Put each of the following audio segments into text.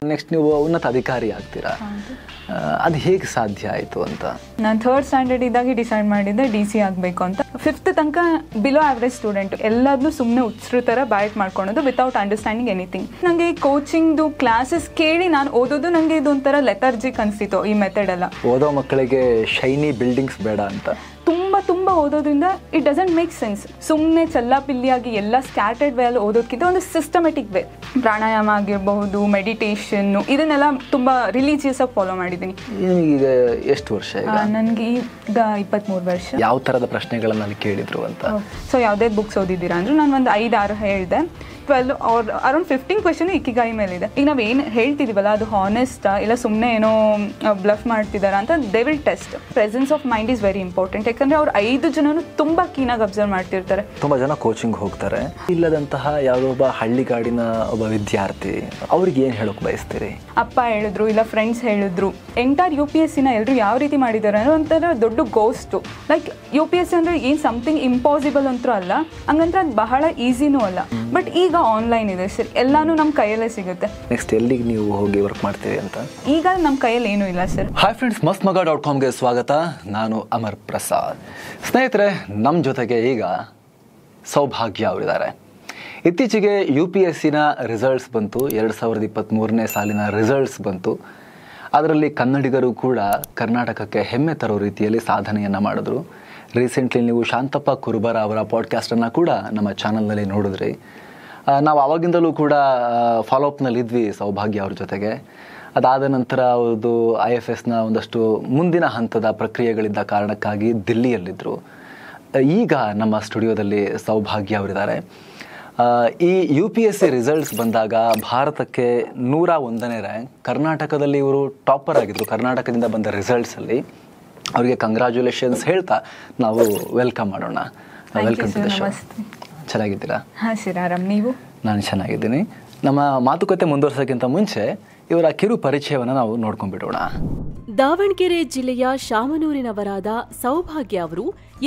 Next ನೀವು ಉನ್ನತ ಅಧಿಕಾರಿ ಆಗ್ತೀರಾ. ಅದು ಹೇಗೆ ಸಾಧ್ಯ ಆಯಿತು ಅಂತ? ನಾನು 3rd ಸ್ಟ್ಯಾಂಡರ್ಡ್ ಇದ್ದಾಗೆ ಡಿಸೈಡ್ ಮಾಡಿದ್ದೆ DC ಆಗಬೇಕು ಅಂತ. 5th ತನಕ ಬಿಲೋ ಆವ್ರೇಜ್ ಸ್ಟೂಡೆಂಟ್, ಎಲ್ಲದನ್ನೂ ಸುಮ್ಮನೆ ಉತ್ಸರು ಥರ ಬ್ಯಾಟ್ ಮಾಡ್ಕೊಳೋದು ವಿತೌಟ್ ಅಂಡರ್ಸ್ಟ್ಯಾಂಡಿಂಗ್ ಎನಿಥಿಂಗ್. ನನಗೆ ಕೋಚಿಂಗ್ದು ಕ್ಲಾಸಸ್ ಕೇಳಿ ನಾನು ಓದೋದು ನನಗೆ ಇದೊಂಥರ ಲೆಥರ್ಜಿಕ್ ಅನಿಸ್ತಿತ್ತು. ಈ ಮೆಥಡ್ ಎಲ್ಲ ಓದೋ ಮಕ್ಕಳಿಗೆ ಶೈನಿ ಬಿಲ್ಡಿಂಗ್ಸ್ ಬೇಡ ಅಂತ ತುಂಬ ಓದೋದ್ರಿಂದ ಇಟ್ ಡಸಂಟ್ ಮೇಕ್ ಸೆನ್ಸ್. ಸುಮ್ಮನೆ ಚಲ್ಲಾಪಿಲ್ಲಿಯಾಗಿ ಎಲ್ಲ ಸ್ಕ್ಯಾಟರ್ಡ್ ವೇ ಅಲ್ಲಿ ಓದೋದಕ್ಕಿಂತ ಒಂದು ಸಿಸ್ಟಮೆಟಿಕ್ ವೇ, ಪ್ರಾಣಾಯಾಮ ಆಗಿರಬಹುದು, ಮೆಡಿಟೇಷನ್ನು, ಇದನ್ನೆಲ್ಲ ತುಂಬ ರಿಲೀಜಿಯಸ್ ಆಗಿ ಫಾಲೋ ಮಾಡಿದ್ದೀನಿ. ಈಗ ಎಷ್ಟು ವರ್ಷ? ನನಗೆ ಈಗ 23 ವರ್ಷ. ಯಾವ ಥರದ ಪ್ರಶ್ನೆಗಳನ್ನು ಅಲ್ಲಿ ಕೇಳಿದ್ರು ಅಂತ? ಸೊ ಯಾವುದೇ ಬುಕ್ಸ್ ಓದಿದ್ದೀರಾ ಅಂದರೆ ನಾನು ಒಂದು 5-6 ಹೇಳಿದೆ. 12 ಆರ್ ಅರೌಂಡ್ 15 ಕ್ವೆಶನ್ ಇಕಿಗಾಯಿ ಮೇಲಿದೆ. ಈಗ ನಾವು ಏನು ಹೇಳ್ತಿದ್ದೀವಲ್ಲ ಅದು ಹಾನೆಸ್ಟಾ ಇಲ್ಲ ಸುಮ್ಮನೆ ಏನೋ ಬ್ಲಫ್ ಮಾಡ್ತಿದ್ದಾರಾ ಅಂತ they will test. Presence of mind is very important. ಯಾಕಂದರೆ ಅವ್ರು 5 ಜನನು ತುಂಬ ಕ್ಲೀನಾಗಿ ಅಬ್ಸರ್ವ್ ಮಾಡ್ತಿರ್ತಾರೆ. ತುಂಬ ಜನ ಕೋಚಿಂಗ್ ಹೋಗ್ತಾರೆ. ಇಲ್ಲದಂತಹ ಯಾವುದೋ ಒಬ್ಬ ಹಳ್ಳಿಗಾಡಿನ ಒಬ್ಬ ವಿದ್ಯಾರ್ಥಿ, ಅವ್ರಿಗೆ ಏನು ಹೇಳೋಕೆ ಬಯಸ್ತೀರಿ? ಅಪ್ಪ ಹೇಳಿದ್ರು ಇಲ್ಲ ಫ್ರೆಂಡ್ಸ್ ಹೇಳಿದ್ರು. ಎಂಟೈರ್ UPSCನ ಎಲ್ಲರೂ ಯಾವ ರೀತಿ ಮಾಡಿದ್ದಾರೆ ಅಂದರೆ ಒಂಥರ ದೊಡ್ಡ ಗೋಸ್ಟು. ಲೈಕ್ UPSC ಅಂದರೆ ಏನು ಸಮಥಿಂಗ್ ಇಂಪಾಸಿಬಲ್ ಅಂತೂ ಅಲ್ಲ, ಹಂಗಂದ್ರೆ ಅದು ಬಹಳ ಈಸಿನೂ ಅಲ್ಲ. ಬಟ್ ಈಗ ಆನ್ಲೈನ್ ಇದೆ ಸರ್, ಎಲ್ಲಾನು ನಮ್ಮ ಕೈಯಲ್ಲೇ ಸಿಗುತ್ತೆ. ನೆಕ್ಸ್ಟ್ ಎಲ್ಲಿಗೆ ನೀವು ಹೋಗಿ ವರ್ಕ್ ಮಾಡ್ತೀವಿ ಅಂತ? ಈಗ ನಮ್ಮ ಕೈಯಲ್ಲಿ ಏನೂ ಇಲ್ಲ ಸರ್. ಹಾಯ್ ಫ್ರೆಂಡ್ಸ್, mastmaga.comಗೆ ಸ್ವಾಗತ. ನಾನು ಅಮರ್ ಪ್ರಸಾದ್. ಸ್ನೇಹಿತರೆ, ನಮ್ಮ ಜೊತೆಗೆ ಈಗ ಸೌಭಾಗ್ಯ ಅವರಿದ್ದಾರೆ. ಇತ್ತೀಚೆಗೆ UPSCನ ರಿಸಲ್ಟ್ಸ್ ಬಂತು. 2023ನೇ ಸಾಲಿನ ರಿಸಲ್ಟ್ಸ್ ಬಂತು. ಅದರಲ್ಲಿ ಕನ್ನಡಿಗರು ಕೂಡ ಕರ್ನಾಟಕಕ್ಕೆ ಹೆಮ್ಮೆ ತರೋ ರೀತಿಯಲ್ಲಿ ಸಾಧನೆಯನ್ನು ಮಾಡಿದ್ರು. ರೀಸೆಂಟ್ಲಿ ನೀವು ಶಾಂತಪ್ಪ ಕುರುಬರ ಅವರ ಪಾಡ್ಕಾಸ್ಟನ್ನು ಕೂಡ ನಮ್ಮ ಚಾನಲ್ನಲ್ಲಿ ನೋಡಿದ್ರಿ. ನಾವು ಆವಾಗಿಂದಲೂ ಕೂಡ ಫಾಲೋಅಪ್ನಲ್ಲಿದ್ವಿ ಸೌಭಾಗ್ಯ ಅವ್ರ ಜೊತೆಗೆ. ಅದಾದ ನಂತರ ಅವ್ರದ್ದು IFSನ ಒಂದಷ್ಟು ಮುಂದಿನ ಹಂತದ ಪ್ರಕ್ರಿಯೆಗಳಿದ್ದ ಕಾರಣಕ್ಕಾಗಿ ದಿಲ್ಲಿಯಲ್ಲಿದ್ದರು. ಈಗ ನಮ್ಮ ಸ್ಟುಡಿಯೋದಲ್ಲಿ ಸೌಭಾಗ್ಯ ಅವರಿದ್ದಾರೆ. ಈ UPSC ರಿಸಲ್ಟ್ಸ್ ಬಂದಾಗ ಭಾರತಕ್ಕೆ 101ನೇ ರ್ಯಾಂಕ್. ಕರ್ನಾಟಕದಲ್ಲಿ ಇವರು ಟಾಪರ್ ಆಗಿದ್ದರು. ಕರ್ನಾಟಕದಿಂದ ಬಂದ ರಿಸಲ್ಟ್ಸಲ್ಲಿ ಅವರಿಗೆ ಕಂಗ್ರ್ಯಾಚುಲೇಷನ್ಸ್ ಹೇಳ್ತಾ ನಾವು ವೆಲ್ಕಮ್ ಮಾಡೋಣ. Welcome to the show. ಚೆನ್ನಾಗಿದ್ದೀರಾ? ಹಾಂ ಸರ್, ಆರಾಮ್. ನೀವು? ನಾನು ಚೆನ್ನಾಗಿದ್ದೀನಿ. ನಮ್ಮ ಮಾತುಕತೆ ಮುಂದುವರ್ಸೋಕ್ಕಿಂತ ಮುಂಚೆ ಇವರ ಕಿರು ಪರಿಚಯವನ್ನು ನಾವು ನೋಡ್ಕೊಂಡ್ಬಿಡೋಣ. ದಾವಣಗೆರೆ ಜಿಲ್ಲೆಯ ಶಾಮನೂರಿನವರಾದ ಸೌಭಾಗ್ಯ ಅವರು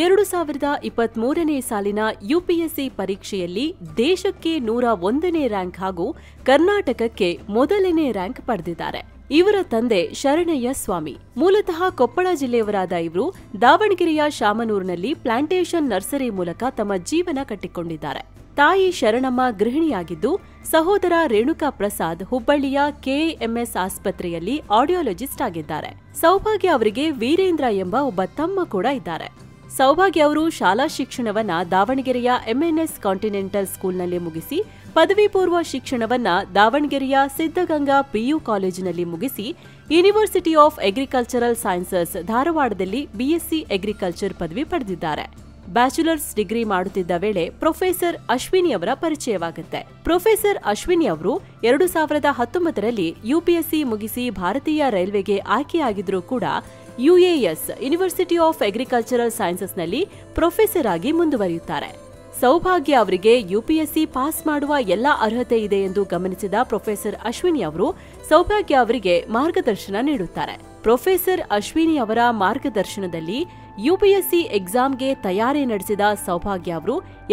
2023ನೇ ಸಾಲಿನ UPSC ಪರೀಕ್ಷೆಯಲ್ಲಿ ದೇಶಕ್ಕೆ 101ನೇ ರ್ಯಾಂಕ್ ಹಾಗೂ ಕರ್ನಾಟಕಕ್ಕೆ ಮೊದಲನೇ ರ್ಯಾಂಕ್ ಪಡೆದಿದ್ದಾರೆ. ಇವರ ತಂದೆ ಶರಣಯ್ಯ ಸ್ವಾಮಿ. ಮೂಲತಃ ಕೊಪ್ಪಳ ಜಿಲ್ಲೆಯವರಾದ ಇವರು ದಾವಣಗೆರೆಯ ಶಾಮನೂರಿನಲ್ಲಿ ಪ್ಲಾಂಟೇಶನ್ ನರ್ಸರಿ ಮೂಲಕ ತಮ್ಮ ಜೀವನ ಕಟ್ಟಿಕೊಂಡಿದ್ದಾರೆ. ತಾಯಿ ಶರಣಮ್ಮ ಗೃಹಿಣಿಯಾಗಿದ್ದು, ಸಹೋದರ ರೇಣುಕಾ ಪ್ರಸಾದ್ ಹುಬ್ಬಳ್ಳಿಯ KMS ಆಸ್ಪತ್ರೆಯಲ್ಲಿ ಆಡಿಯಾಲಜಿಸ್ಟ್ ಆಗಿದ್ದಾರೆ. ಸೌಭಾಗ್ಯ ಅವರಿಗೆ ವೀರೇಂದ್ರ ಎಂಬ ಒಬ್ಬ ತಮ್ಮ ಕೂಡ ಇದ್ದಾರೆ. ಸೌಭಾಗ್ಯ ಅವರು ಶಾಲಾ ಶಿಕ್ಷಣವನ್ನ ದಾವಣಗೆರೆಯ MNS ಕಾಂಟಿನೆಂಟಲ್ ಸ್ಕೂಲ್ನಲ್ಲಿ ಮುಗಿಸಿ, ಪದವಿ ಪೂರ್ವ ಶಿಕ್ಷಣವನ್ನ ದಾವಣಗೆರೆಯ ಸಿದ್ಧಗಂಗಾ PU ಕಾಲೇಜಿನಲ್ಲಿ ಮುಗಿಸಿ, ಯೂನಿವರ್ಸಿಟಿ ಆಫ್ ಅಗ್ರಿಕಲ್ಚರಲ್ ಸೈನ್ಸಸ್ ಧಾರವಾಡದಲ್ಲಿ BSc ಅಗ್ರಿಕಲ್ಚರ್ ಪದವಿ ಪಡೆದಿದ್ದಾರೆ. ಬ್ಯಾಚುಲರ್ಸ್ ಡಿಗ್ರಿ ಮಾಡುತ್ತಿದ್ದ ವೇಳೆ ಪ್ರೊಫೆಸರ್ ಅಶ್ವಿನಿ ಅವರ ಪರಿಚಯವಾಗುತ್ತೆ. ಪ್ರೊಫೆಸರ್ ಅಶ್ವಿನಿ ಅವರು 2019ರಲ್ಲಿ UPSC ಮುಗಿಸಿ ಭಾರತೀಯ ರೈಲ್ವೆಗೆ ಆಯ್ಕೆಯಾಗಿದ್ರೂ ಕೂಡ UAS ಯೂನಿವರ್ಸಿಟಿ ಆಫ್ ಅಗ್ರಿಕಲ್ಚರಲ್ ಸೈನ್ಸಸ್ನಲ್ಲಿ ಪ್ರೊಫೆಸರ್ ಆಗಿ ಮುಂದುವರಿಯುತ್ತಾರೆ. ಸೌಭಾಗ್ಯ ಅವರಿಗೆ UPSC ಪಾಸ್ ಮಾಡುವ ಎಲ್ಲಾ ಅರ್ಹತೆ ಇದೆ ಎಂದು ಗಮನಿಸಿದ ಪ್ರೊಫೆಸರ್ ಅಶ್ವಿನಿ ಅವರು ಸೌಭಾಗ್ಯ ಅವರಿಗೆ ಮಾರ್ಗದರ್ಶನ ನೀಡುತ್ತಾರೆ. ಪ್ರೊಫೆಸರ್ ಅಶ್ವಿನಿ ಅವರ ಮಾರ್ಗದರ್ಶನದಲ್ಲಿ UPSC ಎಕ್ಸಾಮ್ಗೆ ತಯಾರಿ ನಡೆಸಿದ ಸೌಭಾಗ್ಯ ಅವರು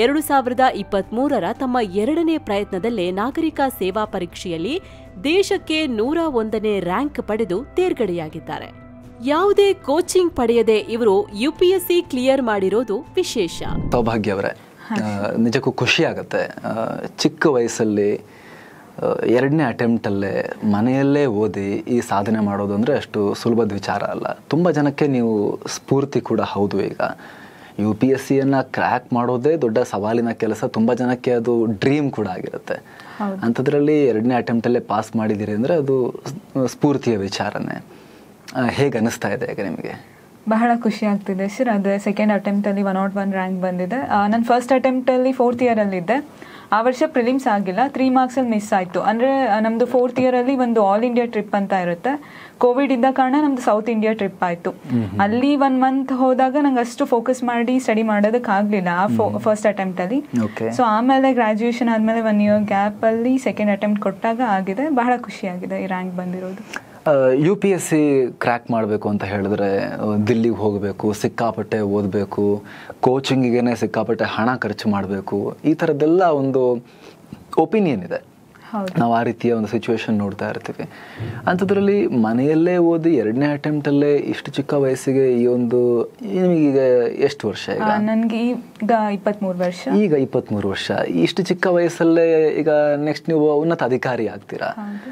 2023ರ ತಮ್ಮ 2ನೇ ಪ್ರಯತ್ನದಲ್ಲೇ ನಾಗರಿಕ ಸೇವಾ ಪರೀಕ್ಷೆಯಲ್ಲಿ ದೇಶಕ್ಕೆ 101ನೇ ರ್ಯಾಂಕ್ ಪಡೆದು ತೇರ್ಗಡೆಯಾಗಿದ್ದಾರೆ. ಯಾವುದೇ ಕೋಚಿಂಗ್ ಪಡೆಯದೆ ಇವರು UPSC ಕ್ಲಿಯರ್ ಮಾಡಿರೋದು ವಿಶೇಷ. ಸೌಭಾಗ್ಯ ಅವರೇ, ನಿಜಕ್ಕೂ ಖುಷಿ ಆಗುತ್ತೆ. ಚಿಕ್ಕ ವಯಸ್ಸಲ್ಲಿ 2ನೇ ಅಟೆಂಪ್ಟಲ್ಲೇ ಮನೆಯಲ್ಲೇ ಓದಿ ಈ ಸಾಧನೆ ಮಾಡೋದು ಅಂದರೆ ಅಷ್ಟು ಸುಲಭದ ವಿಚಾರ ಅಲ್ಲ. ತುಂಬ ಜನಕ್ಕೆ ನೀವು ಸ್ಫೂರ್ತಿ ಕೂಡ ಹೌದು. ಈಗ UPSCಯನ್ನು ಕ್ರ್ಯಾಕ್ ಮಾಡೋದೇ ದೊಡ್ಡ ಸವಾಲಿನ ಕೆಲಸ. ತುಂಬ ಜನಕ್ಕೆ ಅದು ಡ್ರೀಮ್ ಕೂಡ ಆಗಿರುತ್ತೆ. ಅಂಥದ್ರಲ್ಲಿ 2ನೇ ಅಟೆಂಪ್ಟಲ್ಲೇ ಪಾಸ್ ಮಾಡಿದ್ದೀರಿ ಅಂದರೆ ಅದು ಸ್ಫೂರ್ತಿಯ ವಿಚಾರನೇ. ಹೇಗೆ ಅನ್ನಿಸ್ತಾ ಇದೆ ಈಗ ನಿಮಗೆ? ಬಹಳ ಖುಷಿ ಆಗ್ತಿದೆ ಸರ್. ಅದೇ 2nd ಅಟೆಂಪ್ಟಲ್ಲಿ 101 ರ್ಯಾಂಕ್ ಬಂದಿದೆ. ನಾನು 1st ಅಟೆಂಪ್ಟಲ್ಲಿ 4th ಇಯರಲ್ಲಿದ್ದೆ. ಆ ವರ್ಷ ಪ್ರಿಲಿಮ್ಸ್ ಆಗಿಲ್ಲ, 3 ಮಾರ್ಕ್ಸಲ್ಲಿ ಮಿಸ್ ಆಯಿತು. ಅಂದರೆ ನಮ್ಮದು 4th ಇಯರಲ್ಲಿ ಒಂದು ಆಲ್ ಇಂಡಿಯಾ ಟ್ರಿಪ್ ಅಂತ ಇರುತ್ತೆ. ಕೋವಿಡ್ ಇದ್ದ ಕಾರಣ ನಮ್ಮದು ಸೌತ್ ಇಂಡಿಯಾ ಟ್ರಿಪ್ ಆಯಿತು. ಅಲ್ಲಿ 1 ಮಂತ್ ಹೋದಾಗ ನಂಗೆ ಅಷ್ಟು ಫೋಕಸ್ ಮಾಡಿ ಸ್ಟಡಿ ಮಾಡೋದಕ್ಕಾಗಲಿಲ್ಲ ಆ 1st ಅಟೆಂಪ್ಟಲ್ಲಿ. ಸೊ ಆಮೇಲೆ ಗ್ರ್ಯಾಜುಯೇಷನ್ ಆದಮೇಲೆ 1 ಇಯರ್ ಗ್ಯಾಪಲ್ಲಿ 2nd ಅಟೆಂಪ್ಟ್ ಕೊಟ್ಟಾಗ ಆಗಿದೆ. ಬಹಳ ಖುಷಿಯಾಗಿದೆ ಈ ರ್ಯಾಂಕ್ ಬಂದಿರೋದು. UPSC ಕ್ರ್ಯಾಕ್ ಮಾಡಬೇಕು ಅಂತ ಹೇಳಿದ್ರೆ ದಿಲ್ಲಿಗೆ ಹೋಗಬೇಕು, ಸಿಕ್ಕಾಪಟ್ಟೆ ಓದಬೇಕು, ಕೋಚಿಂಗಿಗೆ ಸಿಕ್ಕಾಪಟ್ಟೆ ಹಣ ಖರ್ಚು ಮಾಡಬೇಕು, ಈ ಥರದ್ದೆಲ್ಲ ಒಂದು ಒಪಿನಿಯನ್ ಇದೆ. ನಾವು ಆ ರೀತಿಯ ಒಂದು ಸಿಚುವೇಶನ್ ನೋಡ್ತಾ ಇರ್ತೀವಿ. ಅಂಥದ್ರಲ್ಲಿ ಮನೆಯಲ್ಲೇ ಓದಿ 2ನೇ ಅಟೆಂಪ್ಟಲ್ಲೇ ಇಷ್ಟು ಚಿಕ್ಕ ವಯಸ್ಸಿಗೆ ಈ ಒಂದು, ನಿಮಗೀಗ ಎಷ್ಟು ವರ್ಷ? ಈಗ ನನಗೆ ಈಗ 23 ವರ್ಷ. ಈಗ 23 ವರ್ಷ. ಇಷ್ಟು ಚಿಕ್ಕ ವಯಸ್ಸಲ್ಲೇ ಈಗ ನೆಕ್ಸ್ಟ್ ನೀವು ಉನ್ನತ ಅಧಿಕಾರಿ ಆಗ್ತೀರಾ,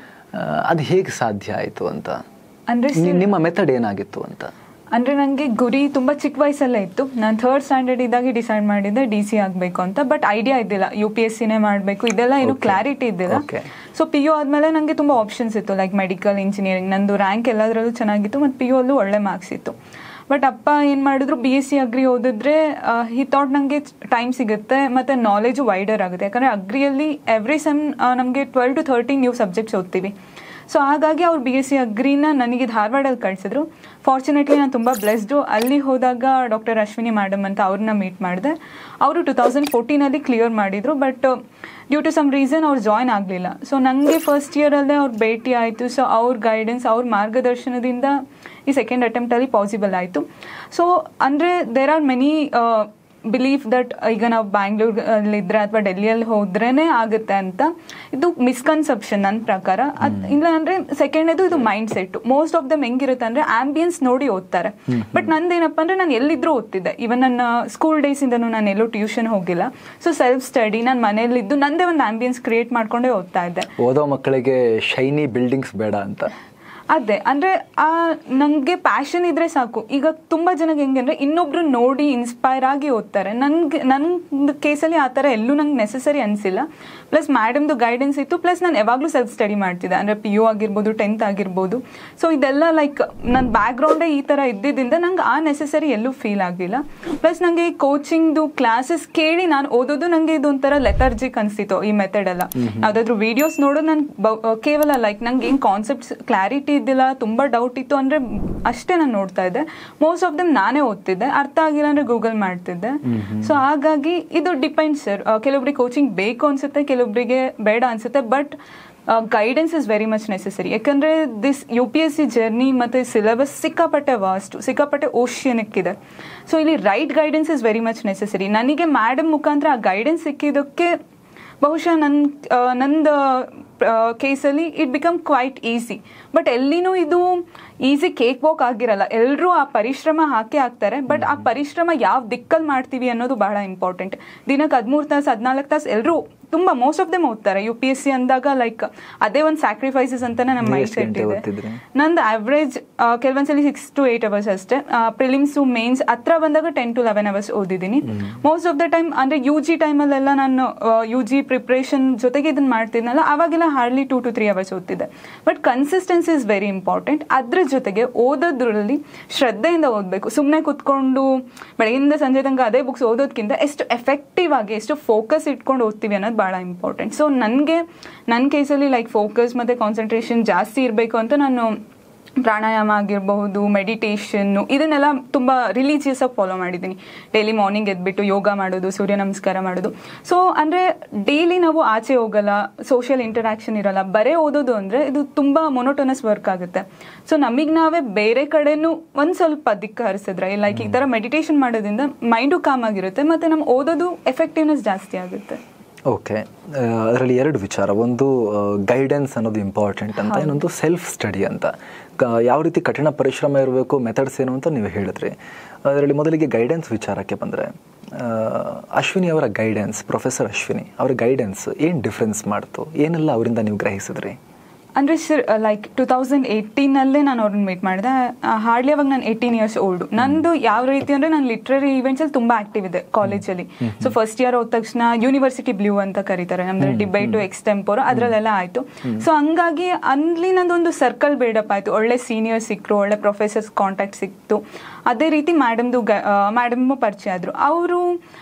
ಅದು ಹೇಗೆ ಸಾಧ್ಯ ಆಯಿತು ಅಂತ? ಅಂದರೆ ನಿಮ್ಮ ಮೆಥಡ್ ಏನಾಗಿತ್ತು ಅಂತ? ಅಂದರೆ ನನಗೆ ಗುರಿ ತುಂಬ ಚಿಕ್ಕ ವಯಸ್ಸಲ್ಲೇ ಇತ್ತು. ನಾನು 3rd ಸ್ಟ್ಯಾಂಡರ್ಡ್ ಇದ್ದಾಗೆ ಡಿಸೈಡ್ ಮಾಡಿದ್ದೆ DC ಆಗಬೇಕು ಅಂತ. ಬಟ್ ಐಡಿಯಾ ಇದ್ದಿಲ್ಲ UPSCನೇ ಮಾಡಬೇಕು, ಇದೆಲ್ಲ ಏನು ಕ್ಲಾರಿಟಿ ಇದ್ದಿಲ್ಲ. ಸೊ PU ಆದಮೇಲೆ ನನಗೆ ತುಂಬ ಆಪ್ಷನ್ಸ್ ಇತ್ತು, ಲೈಕ್ ಮೆಡಿಕಲ್, ಇಂಜಿನಿಯರಿಂಗ್. ನಂದು ರ್ಯಾಂಕ್ ಎಲ್ಲದರಲ್ಲೂ ಚೆನ್ನಾಗಿತ್ತು ಮತ್ತು PU ಅಲ್ಲೂ ಒಳ್ಳೆ ಮಾರ್ಕ್ಸ್ ಇತ್ತು. ಬಟ್ ಅಪ್ಪ ಏನು ಮಾಡಿದ್ರು, BSc ಅಗ್ರಿ ಓದಿದ್ರೆ ಹಿ ಥಾಟ್ ನನಗೆ ಟೈಮ್ ಸಿಗುತ್ತೆ ಮತ್ತು ನಾಲೆಜು ವೈಡರ್ ಆಗುತ್ತೆ. ಯಾಕಂದರೆ ಅಗ್ರಿಯಲ್ಲಿ ಎವ್ರಿ ಸೆಮ್ ನಮಗೆ 12 to 13 ನ್ಯೂ ಸಬ್ಜೆಕ್ಟ್ಸ್ ಓದ್ತೀವಿ. ಸೊ ಹಾಗಾಗಿ ಅವ್ರು BSc ಅಗ್ರಿನ ನನಗೆ ಧಾರವಾಡಲ್ಲಿ ಕಳಿಸಿದ್ರು. ಫಾರ್ಚುನೇಟ್ಲಿ ನಾನು ತುಂಬ ಬ್ಲೆಸ್ಡು. ಅಲ್ಲಿ ಹೋದಾಗ ಡಾಕ್ಟರ್ ಅಶ್ವಿನಿ ಮೇಡಮ್ ಅಂತ ಅವ್ರನ್ನ ಮೀಟ್ ಮಾಡಿದೆ. ಅವರು 2014 ಕ್ಲಿಯರ್ ಮಾಡಿದರು. But due to some reason ಅವ್ರು ಜಾಯ್ನ್ ಆಗಲಿಲ್ಲ. ಸೊ ನನಗೆ ಫಸ್ಟ್ ಇಯರಲ್ಲೇ ಅವ್ರು ಭೇಟಿ ಆಯಿತು. ಸೊ ಅವ್ರ ಗೈಡೆನ್ಸ್, ಅವ್ರ ಮಾರ್ಗದರ್ಶನದಿಂದ ಈ 2nd ಅಟೆಂಪ್ಟಲ್ಲಿ ಪಾಸಿಬಲ್ ಆಯಿತು. ಸೊ ಅಂದರೆ there are many belief that ಈಗ ನಾವು ಬ್ಯಾಂಗ್ಳೂರಲ್ಲಿದ್ದರೆ ಅಥವಾ ಡೆಲ್ಲಿಯಲ್ಲಿ ಹೋದ್ರೇ ಆಗುತ್ತೆ ಅಂತ. ಇದು ಮಿಸ್ಕನ್ಸೆಪ್ಷನ್ ನನ್ನ ಪ್ರಕಾರ. ಇಲ್ಲ ಅಂದರೆ ಸೆಕೆಂಡೇದು ಇದು mindset. Most of them ಹೆಂಗಿರುತ್ತೆ ಅಂದರೆ ಆಂಬಿಯನ್ಸ್ ನೋಡಿ ಓದ್ತಾರೆ. ಬಟ್ ನಂದೇನಪ್ಪ ಅಂದರೆ ನಾನು ಎಲ್ಲಿದ್ರೂ ಓದ್ತಿದ್ದೆ. ಇವನ್ ನನ್ನ ಸ್ಕೂಲ್ ಡೇಸಿಂದನೂ ನಾನು ಎಲ್ಲೂ ಟ್ಯೂಷನ್ ಹೋಗಿಲ್ಲ. ಸೊ ಸೆಲ್ಫ್ ಸ್ಟಡಿ, ನಾನು ಮನೆಯಲ್ಲಿದ್ದು ನಂದೇ ಒಂದು ಆಂಬಿಯನ್ಸ್ ಕ್ರಿಯೇಟ್ ಮಾಡ್ಕೊಂಡೇ ಓದ್ತಾ ಇದ್ದೆ. ಓದೋ ಮಕ್ಕಳಿಗೆ ಶೈನಿ ಬಿಲ್ಡಿಂಗ್ಸ್ ಬೇಡ ಅಂತ. ಅದೇ ಅಂದರೆ ನನಗೆ ಪ್ಯಾಷನ್ ಇದ್ರೆ ಸಾಕು. ಈಗ ತುಂಬ ಜನಕ್ಕೆ ಹೆಂಗೆ ಅಂದರೆ ಇನ್ನೊಬ್ರು ನೋಡಿ ಇನ್ಸ್ಪೈರ್ ಆಗಿ ಓದ್ತಾರೆ. ನನ್ನ ಕೇಸಲ್ಲಿ ಆ ಥರ ಎಲ್ಲೂ ನಂಗೆ ನೆಸಸರಿ ಅನಿಸಿಲ್ಲ. ಪ್ಲಸ್ ಮ್ಯಾಡಮ್ದು ಗೈಡೆನ್ಸ್ ಇತ್ತು. ಪ್ಲಸ್ ನಾನು ಯಾವಾಗಲೂ ಸೆಲ್ಫ್ ಸ್ಟಡಿ ಮಾಡ್ತಿದ್ದೆ. ಅಂದರೆ PU ಆಗಿರ್ಬೋದು, 10th ಆಗಿರ್ಬೋದು. ಸೊ ಇದೆಲ್ಲ ಲೈಕ್ ನನ್ನ ಬ್ಯಾಕ್ಗ್ರೌಂಡೇ ಈ ಥರ ಇದ್ದಿದ್ದರಿಂದ ನಂಗೆ ಆ ನೆಸಸರಿ ಎಲ್ಲೂ ಫೀಲ್ ಆಗಲಿಲ್ಲ. ಪ್ಲಸ್ ನನಗೆ ಈ ಕೋಚಿಂಗ್ದು ಕ್ಲಾಸಸ್ ಕೇಳಿ ನಾನು ಓದೋದು ನನಗೆ ಇದೊಂಥರ ಲೆಥರ್ಜಿಕ್ ಅನಿಸ್ತಿತ್ತು. ಈ ಮೆಥಡ್ ಎಲ್ಲ ಯಾವುದಾದ್ರೂ ವೀಡಿಯೋಸ್ ನೋಡೋದು ನಾನು ಕೇವಲ ಲೈಕ್ ನಂಗೆ ಏನು ಕಾನ್ಸೆಪ್ಟ್ಸ್ ಕ್ಲಾರಿಟಿ ಇದ್ದಿಲ್ಲ, ತುಂಬ ಡೌಟ್ ಇತ್ತು ಅಂದರೆ ಅಷ್ಟೇ ನಾನು ನೋಡ್ತಾ ಇದ್ದೆ. ಮೋಸ್ಟ್ ಆಫ್ ದಮ್ ನಾನೇ ಓದ್ತಿದ್ದೆ. ಅರ್ಥ ಆಗಿಲ್ಲ ಅಂದರೆ ಗೂಗಲ್ ಮಾಡ್ತಿದ್ದೆ. ಸೊ ಹಾಗಾಗಿ ಇದು ಡಿಪೆಂಡ್ಸ್ ಸರ್. ಕೆಲವೊಬ್ರಿಗೆ ಕೋಚಿಂಗ್ ಬೇಕು ಅನ್ಸುತ್ತೆ, ಕೆಲವೊಬ್ಬರಿಗೆ ಬೇಡ ಅನ್ಸುತ್ತೆ. But guidance is very much necessary. ಯಾಕಂದರೆ ದಿಸ್ UPSC ಜರ್ನಿ ಮತ್ತು ಸಿಲೆಬಸ್ ಸಿಕ್ಕಾಪಟ್ಟೆ ವಾಸ್ಟ್, ಸಿಕ್ಕಾಪಟ್ಟೆ ಓಷಿಯನಿಕ್ ಇದೆ. ಸೊ ಇಲ್ಲಿ right guidance is very much necessary. ನನಗೆ ಮ್ಯಾಡಮ್ ಮುಖಾಂತರ ಆ ಗೈಡೆನ್ಸ್ ಸಿಕ್ಕಿದ್ದಕ್ಕೆ ಬಹುಶಃ ನಂದು ಕೇಸಲ್ಲಿ it become quite easy. But ಎಲ್ಲಿನೂ ಇದು ಈಸಿ ಕೇಕ್ ವಾಕ್ ಆಗಿರಲ್ಲ. ಎಲ್ಲರೂ ಆ ಪರಿಶ್ರಮ ಹಾಕೇ ಆಗ್ತಾರೆ. ಬಟ್ ಆ ಪರಿಶ್ರಮ ಯಾವ ದಿಕ್ಕಲ್ಲಿ ಮಾಡ್ತೀವಿ ಅನ್ನೋದು ಬಹಳ ಇಂಪಾರ್ಟೆಂಟ್. ದಿನಕ್ಕೆ 13 ತಾಸು 14 ತಾಸು ಎಲ್ಲರೂ ತುಂಬ ಮೋಸ್ಟ್ ಆಫ್ ದೆಮ್ ಓದ್ತಾರೆ. UPSC ಅಂದಾಗ ಲೈಕ್ ಅದೇ ಒಂದು ಸ್ಯಾಕ್ರಿಫೈಸಸ್ ಅಂತಾನೆ ನಮ್ಮ ಮೈಂಡ್ ಸೆಟ್ ಇದೆ. ನಂದು ಆವ್ರೇಜ್ ಕೆಲವೊಂದ್ಸಲಿ 6 to 8 hours ಅಷ್ಟೇ. ಪ್ರಿಲಿಮ್ಸು ಮೇನ್ಸ್ ಹತ್ರ ಬಂದಾಗ 10 to 11 hours ಓದಿದ್ದೀನಿ. ಮೋಸ್ಟ್ ಆಫ್ ದ ಟೈಮ್ ಅಂದರೆ UG ಟೈಮಲ್ಲೆಲ್ಲ ನಾನು UG ಪ್ರಿಪ್ರೇಷನ್ ಜೊತೆಗೆ ಇದನ್ನು ಮಾಡ್ತಿದ್ನಲ್ಲ, ಅವಾಗೆಲ್ಲ ಹಾರ್ಡ್ಲಿ 2 to 3 hours ಓದ್ತಿದ್ದೆ. But consistency is very important. ಅದ್ರ ಜೊತೆಗೆ ಓದೋದ್ರಲ್ಲಿ ಶ್ರದ್ಧೆಯಿಂದ ಓದಬೇಕು. ಸುಮ್ಮನೆ ಕುತ್ಕೊಂಡು ಬೆಳಗಿಂದ ಸಂಜೆ ತನಕ ಅದೇ ಬುಕ್ಸ್ ಓದೋದಕ್ಕಿಂತ ಎಷ್ಟು ಎಫೆಕ್ಟಿವ್ ಆಗಿ, ಎಷ್ಟು ಫೋಕಸ್ ಇಟ್ಕೊಂಡು ಓದ್ತೀವಿ ಅನ್ನೋದು ಭಾಳ ಇಂಪಾರ್ಟೆಂಟ್. ಸೊ ನನ್ನ ಕೇಸಲ್ಲಿ ಲೈಕ್ ಫೋಕಸ್ ಮತ್ತು ಕಾನ್ಸಂಟ್ರೇಷನ್ ಜಾಸ್ತಿ ಇರಬೇಕು ಅಂತ ನಾನು ಪ್ರಾಣಾಯಾಮ ಆಗಿರಬಹುದು, ಮೆಡಿಟೇಷನ್ನು, ಇದನ್ನೆಲ್ಲ ತುಂಬ ರಿಲೀಜಿಯಸ್ ಆಗಿ ಫಾಲೋ ಮಾಡಿದ್ದೀನಿ. ಡೈಲಿ ಮಾರ್ನಿಂಗ್ ಎದ್ಬಿಟ್ಟು ಯೋಗ ಮಾಡೋದು, ಸೂರ್ಯ ನಮಸ್ಕಾರ ಮಾಡೋದು. ಸೊ ಅಂದರೆ ಡೈಲಿ ನಾವು ಆಚೆ ಹೋಗಲ್ಲ, ಸೋಷಿಯಲ್ ಇಂಟರಾಕ್ಷನ್ ಇರಲ್ಲ, ಬರೇ ಓದೋದು ಅಂದರೆ ಇದು ತುಂಬ ಮೊನೋಟೋನಸ್ ವರ್ಕ್ ಆಗುತ್ತೆ. ಸೊ ನಮಗೆ ನಾವೇ ಬೇರೆ ಕಡೆನೂ ಒಂದು ಸ್ವಲ್ಪ ದಿಕ್ಕ ಹರಿಸಿದ್ರೆ, ಲೈಕ್ ಈ ಥರ ಮೆಡಿಟೇಷನ್ ಮಾಡೋದ್ರಿಂದ ಮೈಂಡು ಕಾಮ್ ಆಗಿರುತ್ತೆ ಮತ್ತು ನಮ್ಮ ಓದೋದು ಎಫೆಕ್ಟಿವ್ನೆಸ್ ಜಾಸ್ತಿ ಆಗುತ್ತೆ. ಓಕೆ, ಅದರಲ್ಲಿ 2 ವಿಚಾರ. ಒಂದು ಗೈಡೆನ್ಸ್ ಅನ್ನೋದು ಇಂಪಾರ್ಟೆಂಟ್ ಅಂತ, ಇನ್ನೊಂದು ಸೆಲ್ಫ್ ಸ್ಟಡಿ ಅಂತ. ಯಾವ ರೀತಿ ಕಠಿಣ ಪರಿಶ್ರಮ ಇರಬೇಕು, ಮೆಥಡ್ಸ್ ಏನು ಅಂತ ನೀವು ಹೇಳಿದ್ರಿ. ಅದರಲ್ಲಿ ಮೊದಲಿಗೆ ಗೈಡೆನ್ಸ್ ವಿಚಾರಕ್ಕೆ ಬಂದರೆ, ಅಶ್ವಿನಿ ಅವರ ಗೈಡೆನ್ಸ್, ಪ್ರೊಫೆಸರ್ ಅಶ್ವಿನಿ ಅವರ ಗೈಡೆನ್ಸ್ ಏನು ಡಿಫ್ರೆನ್ಸ್ ಮಾಡ್ತು? ಏನೆಲ್ಲ ಅವರಿಂದ ನೀವು ಗ್ರಹಿಸಿದ್ರಿ? ಅಂದರೆ ಸರ್ ಲೈಕ್ 2018 ನಾನು ಅವ್ರನ್ನ ಮೀಟ್ ಮಾಡಿದೆ. ಹಾರ್ಡ್ಲಿ ಅವಾಗ ನಾನು 18 years ಓಲ್ಡು. ನಂದು ಯಾವ ರೀತಿ ಅಂದರೆ ನಾನು ಲಿಟ್ರರಿ ಈವೆಂಟ್ಸಲ್ಲಿ ತುಂಬ ಆ್ಯಕ್ಟಿವ್ ಇದೆ ಕಾಲೇಜಲ್ಲಿ. ಸೊ ಫಸ್ಟ್ ಇಯರ್ ಹೋದ ತಕ್ಷಣ ಯೂನಿವರ್ಸಿಟಿ ಬ್ಲೂ ಅಂತ ಕರೀತಾರೆ, ನಮ್ಮದು ಡಿಬೇಟು ಎಕ್ಸ್ಟೆಂಪೋರ್ ಅದರಲ್ಲೆಲ್ಲ ಆಯಿತು. ಸೊ ಹಂಗಾಗಿ ಅಲ್ಲಿ ನಂದೊಂದು ಸರ್ಕಲ್ ಬಿಲ್ಡಪ್ ಆಯಿತು. ಒಳ್ಳೆ ಸೀನಿಯರ್ಸ್ ಸಿಕ್ಕರು, ಒಳ್ಳೆ ಪ್ರೊಫೆಸರ್ಸ್ ಕಾಂಟ್ಯಾಕ್ಟ್ ಸಿಕ್ತು. ಅದೇ ರೀತಿ ಮ್ಯಾಡಮ್ಮು ಪರಿಚಯ ಆದರು. ಅವರು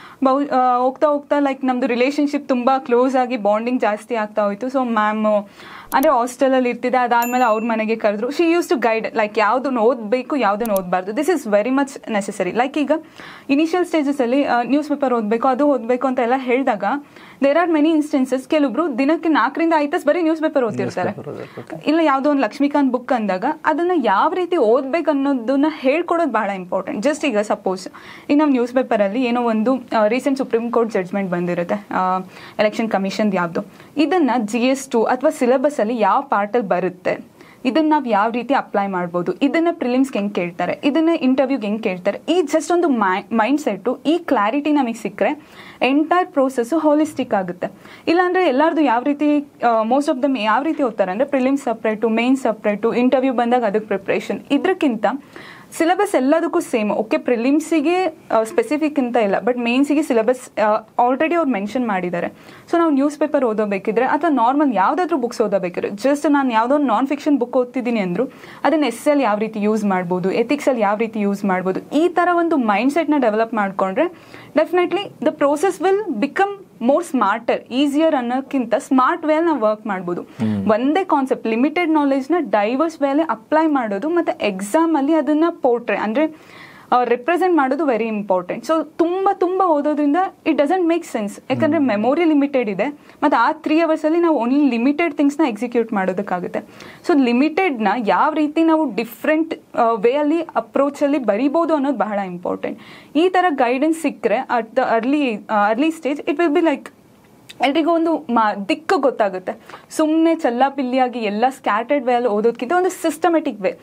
ಹೋಗ್ತಾ ಹೋಗ್ತಾ ಲೈಕ್ ನಮ್ಮದು ರಿಲೇಷನ್ಶಿಪ್ ತುಂಬ ಕ್ಲೋಸ್ ಆಗಿ ಬಾಂಡಿಂಗ್ ಜಾಸ್ತಿ ಆಗ್ತಾ ಹೋಯಿತು. ಸೊ ಮ್ಯಾಮ್ ಅಂದರೆ ಹಾಸ್ಟೆಲಲ್ಲಿ ಇರ್ತಿದ್ದೆ, ಅದಾದಮೇಲೆ ಅವ್ರ ಮನೆಗೆ ಕರೆದ್ರು. She used to guide like ಯಾವುದನ್ನು ಓದಬೇಕು, ಯಾವುದನ್ನು ಓದಬಾರ್ದು. This is very much necessary. Like ಈಗ ಇನಿಷಿಯಲ್ ಸ್ಟೇಜಸಲ್ಲಿ ನ್ಯೂಸ್ ಪೇಪರ್ ಓದಬೇಕು, ಅದು ಓದಬೇಕು ಅಂತ ಎಲ್ಲ ಹೇಳಿದಾಗ ದೇರ್ ಆರ್ ಮೆನಿ ಇನ್ಸ್ಟೆನ್ಸಸ್. ಕೆಲವೊಬ್ರು ದಿನಕ್ಕೆ 4ರಿಂದ 5 ತಾಸು ಬರೀ ನ್ಯೂಸ್ ಪೇಪರ್ ಓದ್ತಿರ್ತಾರೆ. ಇಲ್ಲ ಯಾವುದೋ ಒಂದು ಲಕ್ಷ್ಮೀಕಾಂತ್ ಬುಕ್ ಅಂದಾಗ ಅದನ್ನು ಯಾವ ರೀತಿ ಓದಬೇಕು ಅನ್ನೋದನ್ನ ಹೇಳ್ಕೊಡೋದು ಭಾಳ ಇಂಪಾರ್ಟೆಂಟ್. ಜಸ್ಟ್ ಈಗ ಸಪೋಸ್ ಈಗ ನಾವು ನ್ಯೂಸ್ ಪೇಪರಲ್ಲಿ ಏನೋ ಒಂದು ರೀಸೆಂಟ್ ಸುಪ್ರೀಂ ಕೋರ್ಟ್ ಜಡ್ಜ್ಮೆಂಟ್ ಬಂದಿರುತ್ತೆ ಎಲೆಕ್ಷನ್ ಕಮಿಷನ್ ಯಾವುದು, ಇದನ್ನು GS2 ಅಥವಾ ಸಿಲೆಬಸ್ಸಲ್ಲಿ ಯಾವ ಪಾರ್ಟಲ್ಲಿ ಬರುತ್ತೆ, ಇದನ್ನ ನಾವು ಯಾವ ರೀತಿ ಅಪ್ಲೈ ಮಾಡ್ಬೋದು, ಇದನ್ನ ಪ್ರಿಲಿಮ್ಸ್ಗೆ ಹೆಂಗೆ ಕೇಳ್ತಾರೆ, ಇದನ್ನ ಇಂಟರ್ವ್ಯೂಗೆ ಹೆಂಗೆ ಕೇಳ್ತಾರೆ, ಈ ಜಸ್ಟ್ ಒಂದು ಮೈಂಡ್ ಸೆಟ್ಟು, ಈ ಕ್ಲಾರಿಟಿ ನಮಗೆ ಸಿಕ್ಕರೆ ಎಂಟೈರ್ ಪ್ರೋಸೆಸ್ಸು ಹೋಲಿಸ್ಟಿಕ್ ಆಗುತ್ತೆ. ಇಲ್ಲಾಂದರೆ ಎಲ್ಲರದು ಯಾವ ರೀತಿ ಮೋಸ್ಟ್ ಆಫ್ ದಮ್ ಯಾವ ರೀತಿ ಓದ್ತಾರೆ ಅಂದರೆ prelims separate, main separate, interview ಬಂದಾಗ ಅದಕ್ಕೆ ಪ್ರಿಪ್ರೇಷನ್. ಇದಕ್ಕಿಂತ ಸಿಲೆಬಸ್ ಎಲ್ಲದಕ್ಕೂ ಸೇಮ್. ಓಕೆ, ಪ್ರಿಲಿಮ್ಸಿಗೆ ಸ್ಪೆಸಿಫಿಕ್ ಅಂತ ಇಲ್ಲ, ಬಟ್ ಮೇನ್ಸಿಗೆ ಸಿಲೆಬಸ್ ಆಲ್ರೆಡಿ ಅವ್ರು ಮೆನ್ಷನ್ ಮಾಡಿದ್ದಾರೆ. ಸೊ ನಾವು ನ್ಯೂಸ್ ಪೇಪರ್ ಓದೋಬೇಕಿದ್ರೆ ಅಥವಾ ನಾರ್ಮಲ್ ಯಾವುದಾದ್ರೂ ಬುಕ್ಸ್ ಓದೋಬೇಕಿದ್ರೆ, ಜಸ್ಟ್ ನಾನು ಯಾವುದೋ ಒಂದು ನಾನ್ ಫಿಕ್ಷನ್ ಬುಕ್ ಓದ್ತಿದ್ದೀನಿ ಅಂದರು ಅದನ್ನು ಎಸ್ಸಲ್ಲಿ ಯಾವ ರೀತಿ ಯೂಸ್ ಮಾಡ್ಬೋದು, ಎಥಿಕ್ಸಲ್ಲಿ ಯಾವ ರೀತಿ ಯೂಸ್ ಮಾಡ್ಬೋದು, ಈ ಥರ ಒಂದು ಮೈಂಡ್ ಸೆಟ್ನ ಡೆವಲಪ್ ಮಾಡಿಕೊಂಡ್ರೆ definitely the process will become more smarter, easier ಅನ್ನೋಕ್ಕಿಂತ ಸ್ಮಾರ್ಟ್ ವೇಲ್ ನಾವು ವರ್ಕ್ ಮಾಡ್ಬೋದು. ಒಂದೇ ಕಾನ್ಸೆಪ್ಟ್, ಲಿಮಿಟೆಡ್ ನಾಲೆಜ್ನ ಡೈವರ್ಸ್ ವೇಲೆ ಅಪ್ಲೈ ಮಾಡೋದು ಮತ್ತು ಎಕ್ಸಾಮಲ್ಲಿ ಅದನ್ನು ಪೋರ್ಟ್ರೆ ಅಂದರೆ ರೆಪ್ರೆಸೆಂಟ್ ಮಾಡೋದು ವೆರಿ ಇಂಪಾರ್ಟೆಂಟ್. ಸೊ ತುಂಬ ಓದೋದ್ರಿಂದ ಇಟ್ ಡಸಂಟ್ ಮೇಕ್ ಸೆನ್ಸ್. ಯಾಕಂದರೆ ಮೆಮೊರಿ ಲಿಮಿಟೆಡ್ ಇದೆ ಮತ್ತು ಆ 3 hours ನಾವು ಓನ್ಲಿ ಲಿಮಿಟೆಡ್ ಥಿಂಗ್ಸ್ನ ಎಕ್ಸಿಕ್ಯೂಟ್ ಮಾಡೋದಕ್ಕಾಗುತ್ತೆ. ಸೊ ಲಿಮಿಟೆಡ್ನ ಯಾವ ರೀತಿ ನಾವು ಡಿಫ್ರೆಂಟ್ ವೇಯಲ್ಲಿ ಅಪ್ರೋಚಲ್ಲಿ ಬರಿಬೋದು ಅನ್ನೋದು ಬಹಳ ಇಂಪಾರ್ಟೆಂಟ್. ಈ ಥರ ಗೈಡೆನ್ಸ್ ಸಿಕ್ಕರೆ at the early stage it will be like ಎಲ್ರಿಗೂ ಒಂದು ದಿಕ್ಕು ಗೊತ್ತಾಗುತ್ತೆ. ಸುಮ್ಮನೆ ಚಲ್ಲಾಪಿಲ್ಲಿಯಾಗಿ ಎಲ್ಲ ಸ್ಕ್ಯಾಟರ್ಡ್ ವೇಯಲ್ಲಿ ಓದೋದಕ್ಕಿಂತ ಒಂದು ಸಿಸ್ಟಮೆಟಿಕ್ ವೇ.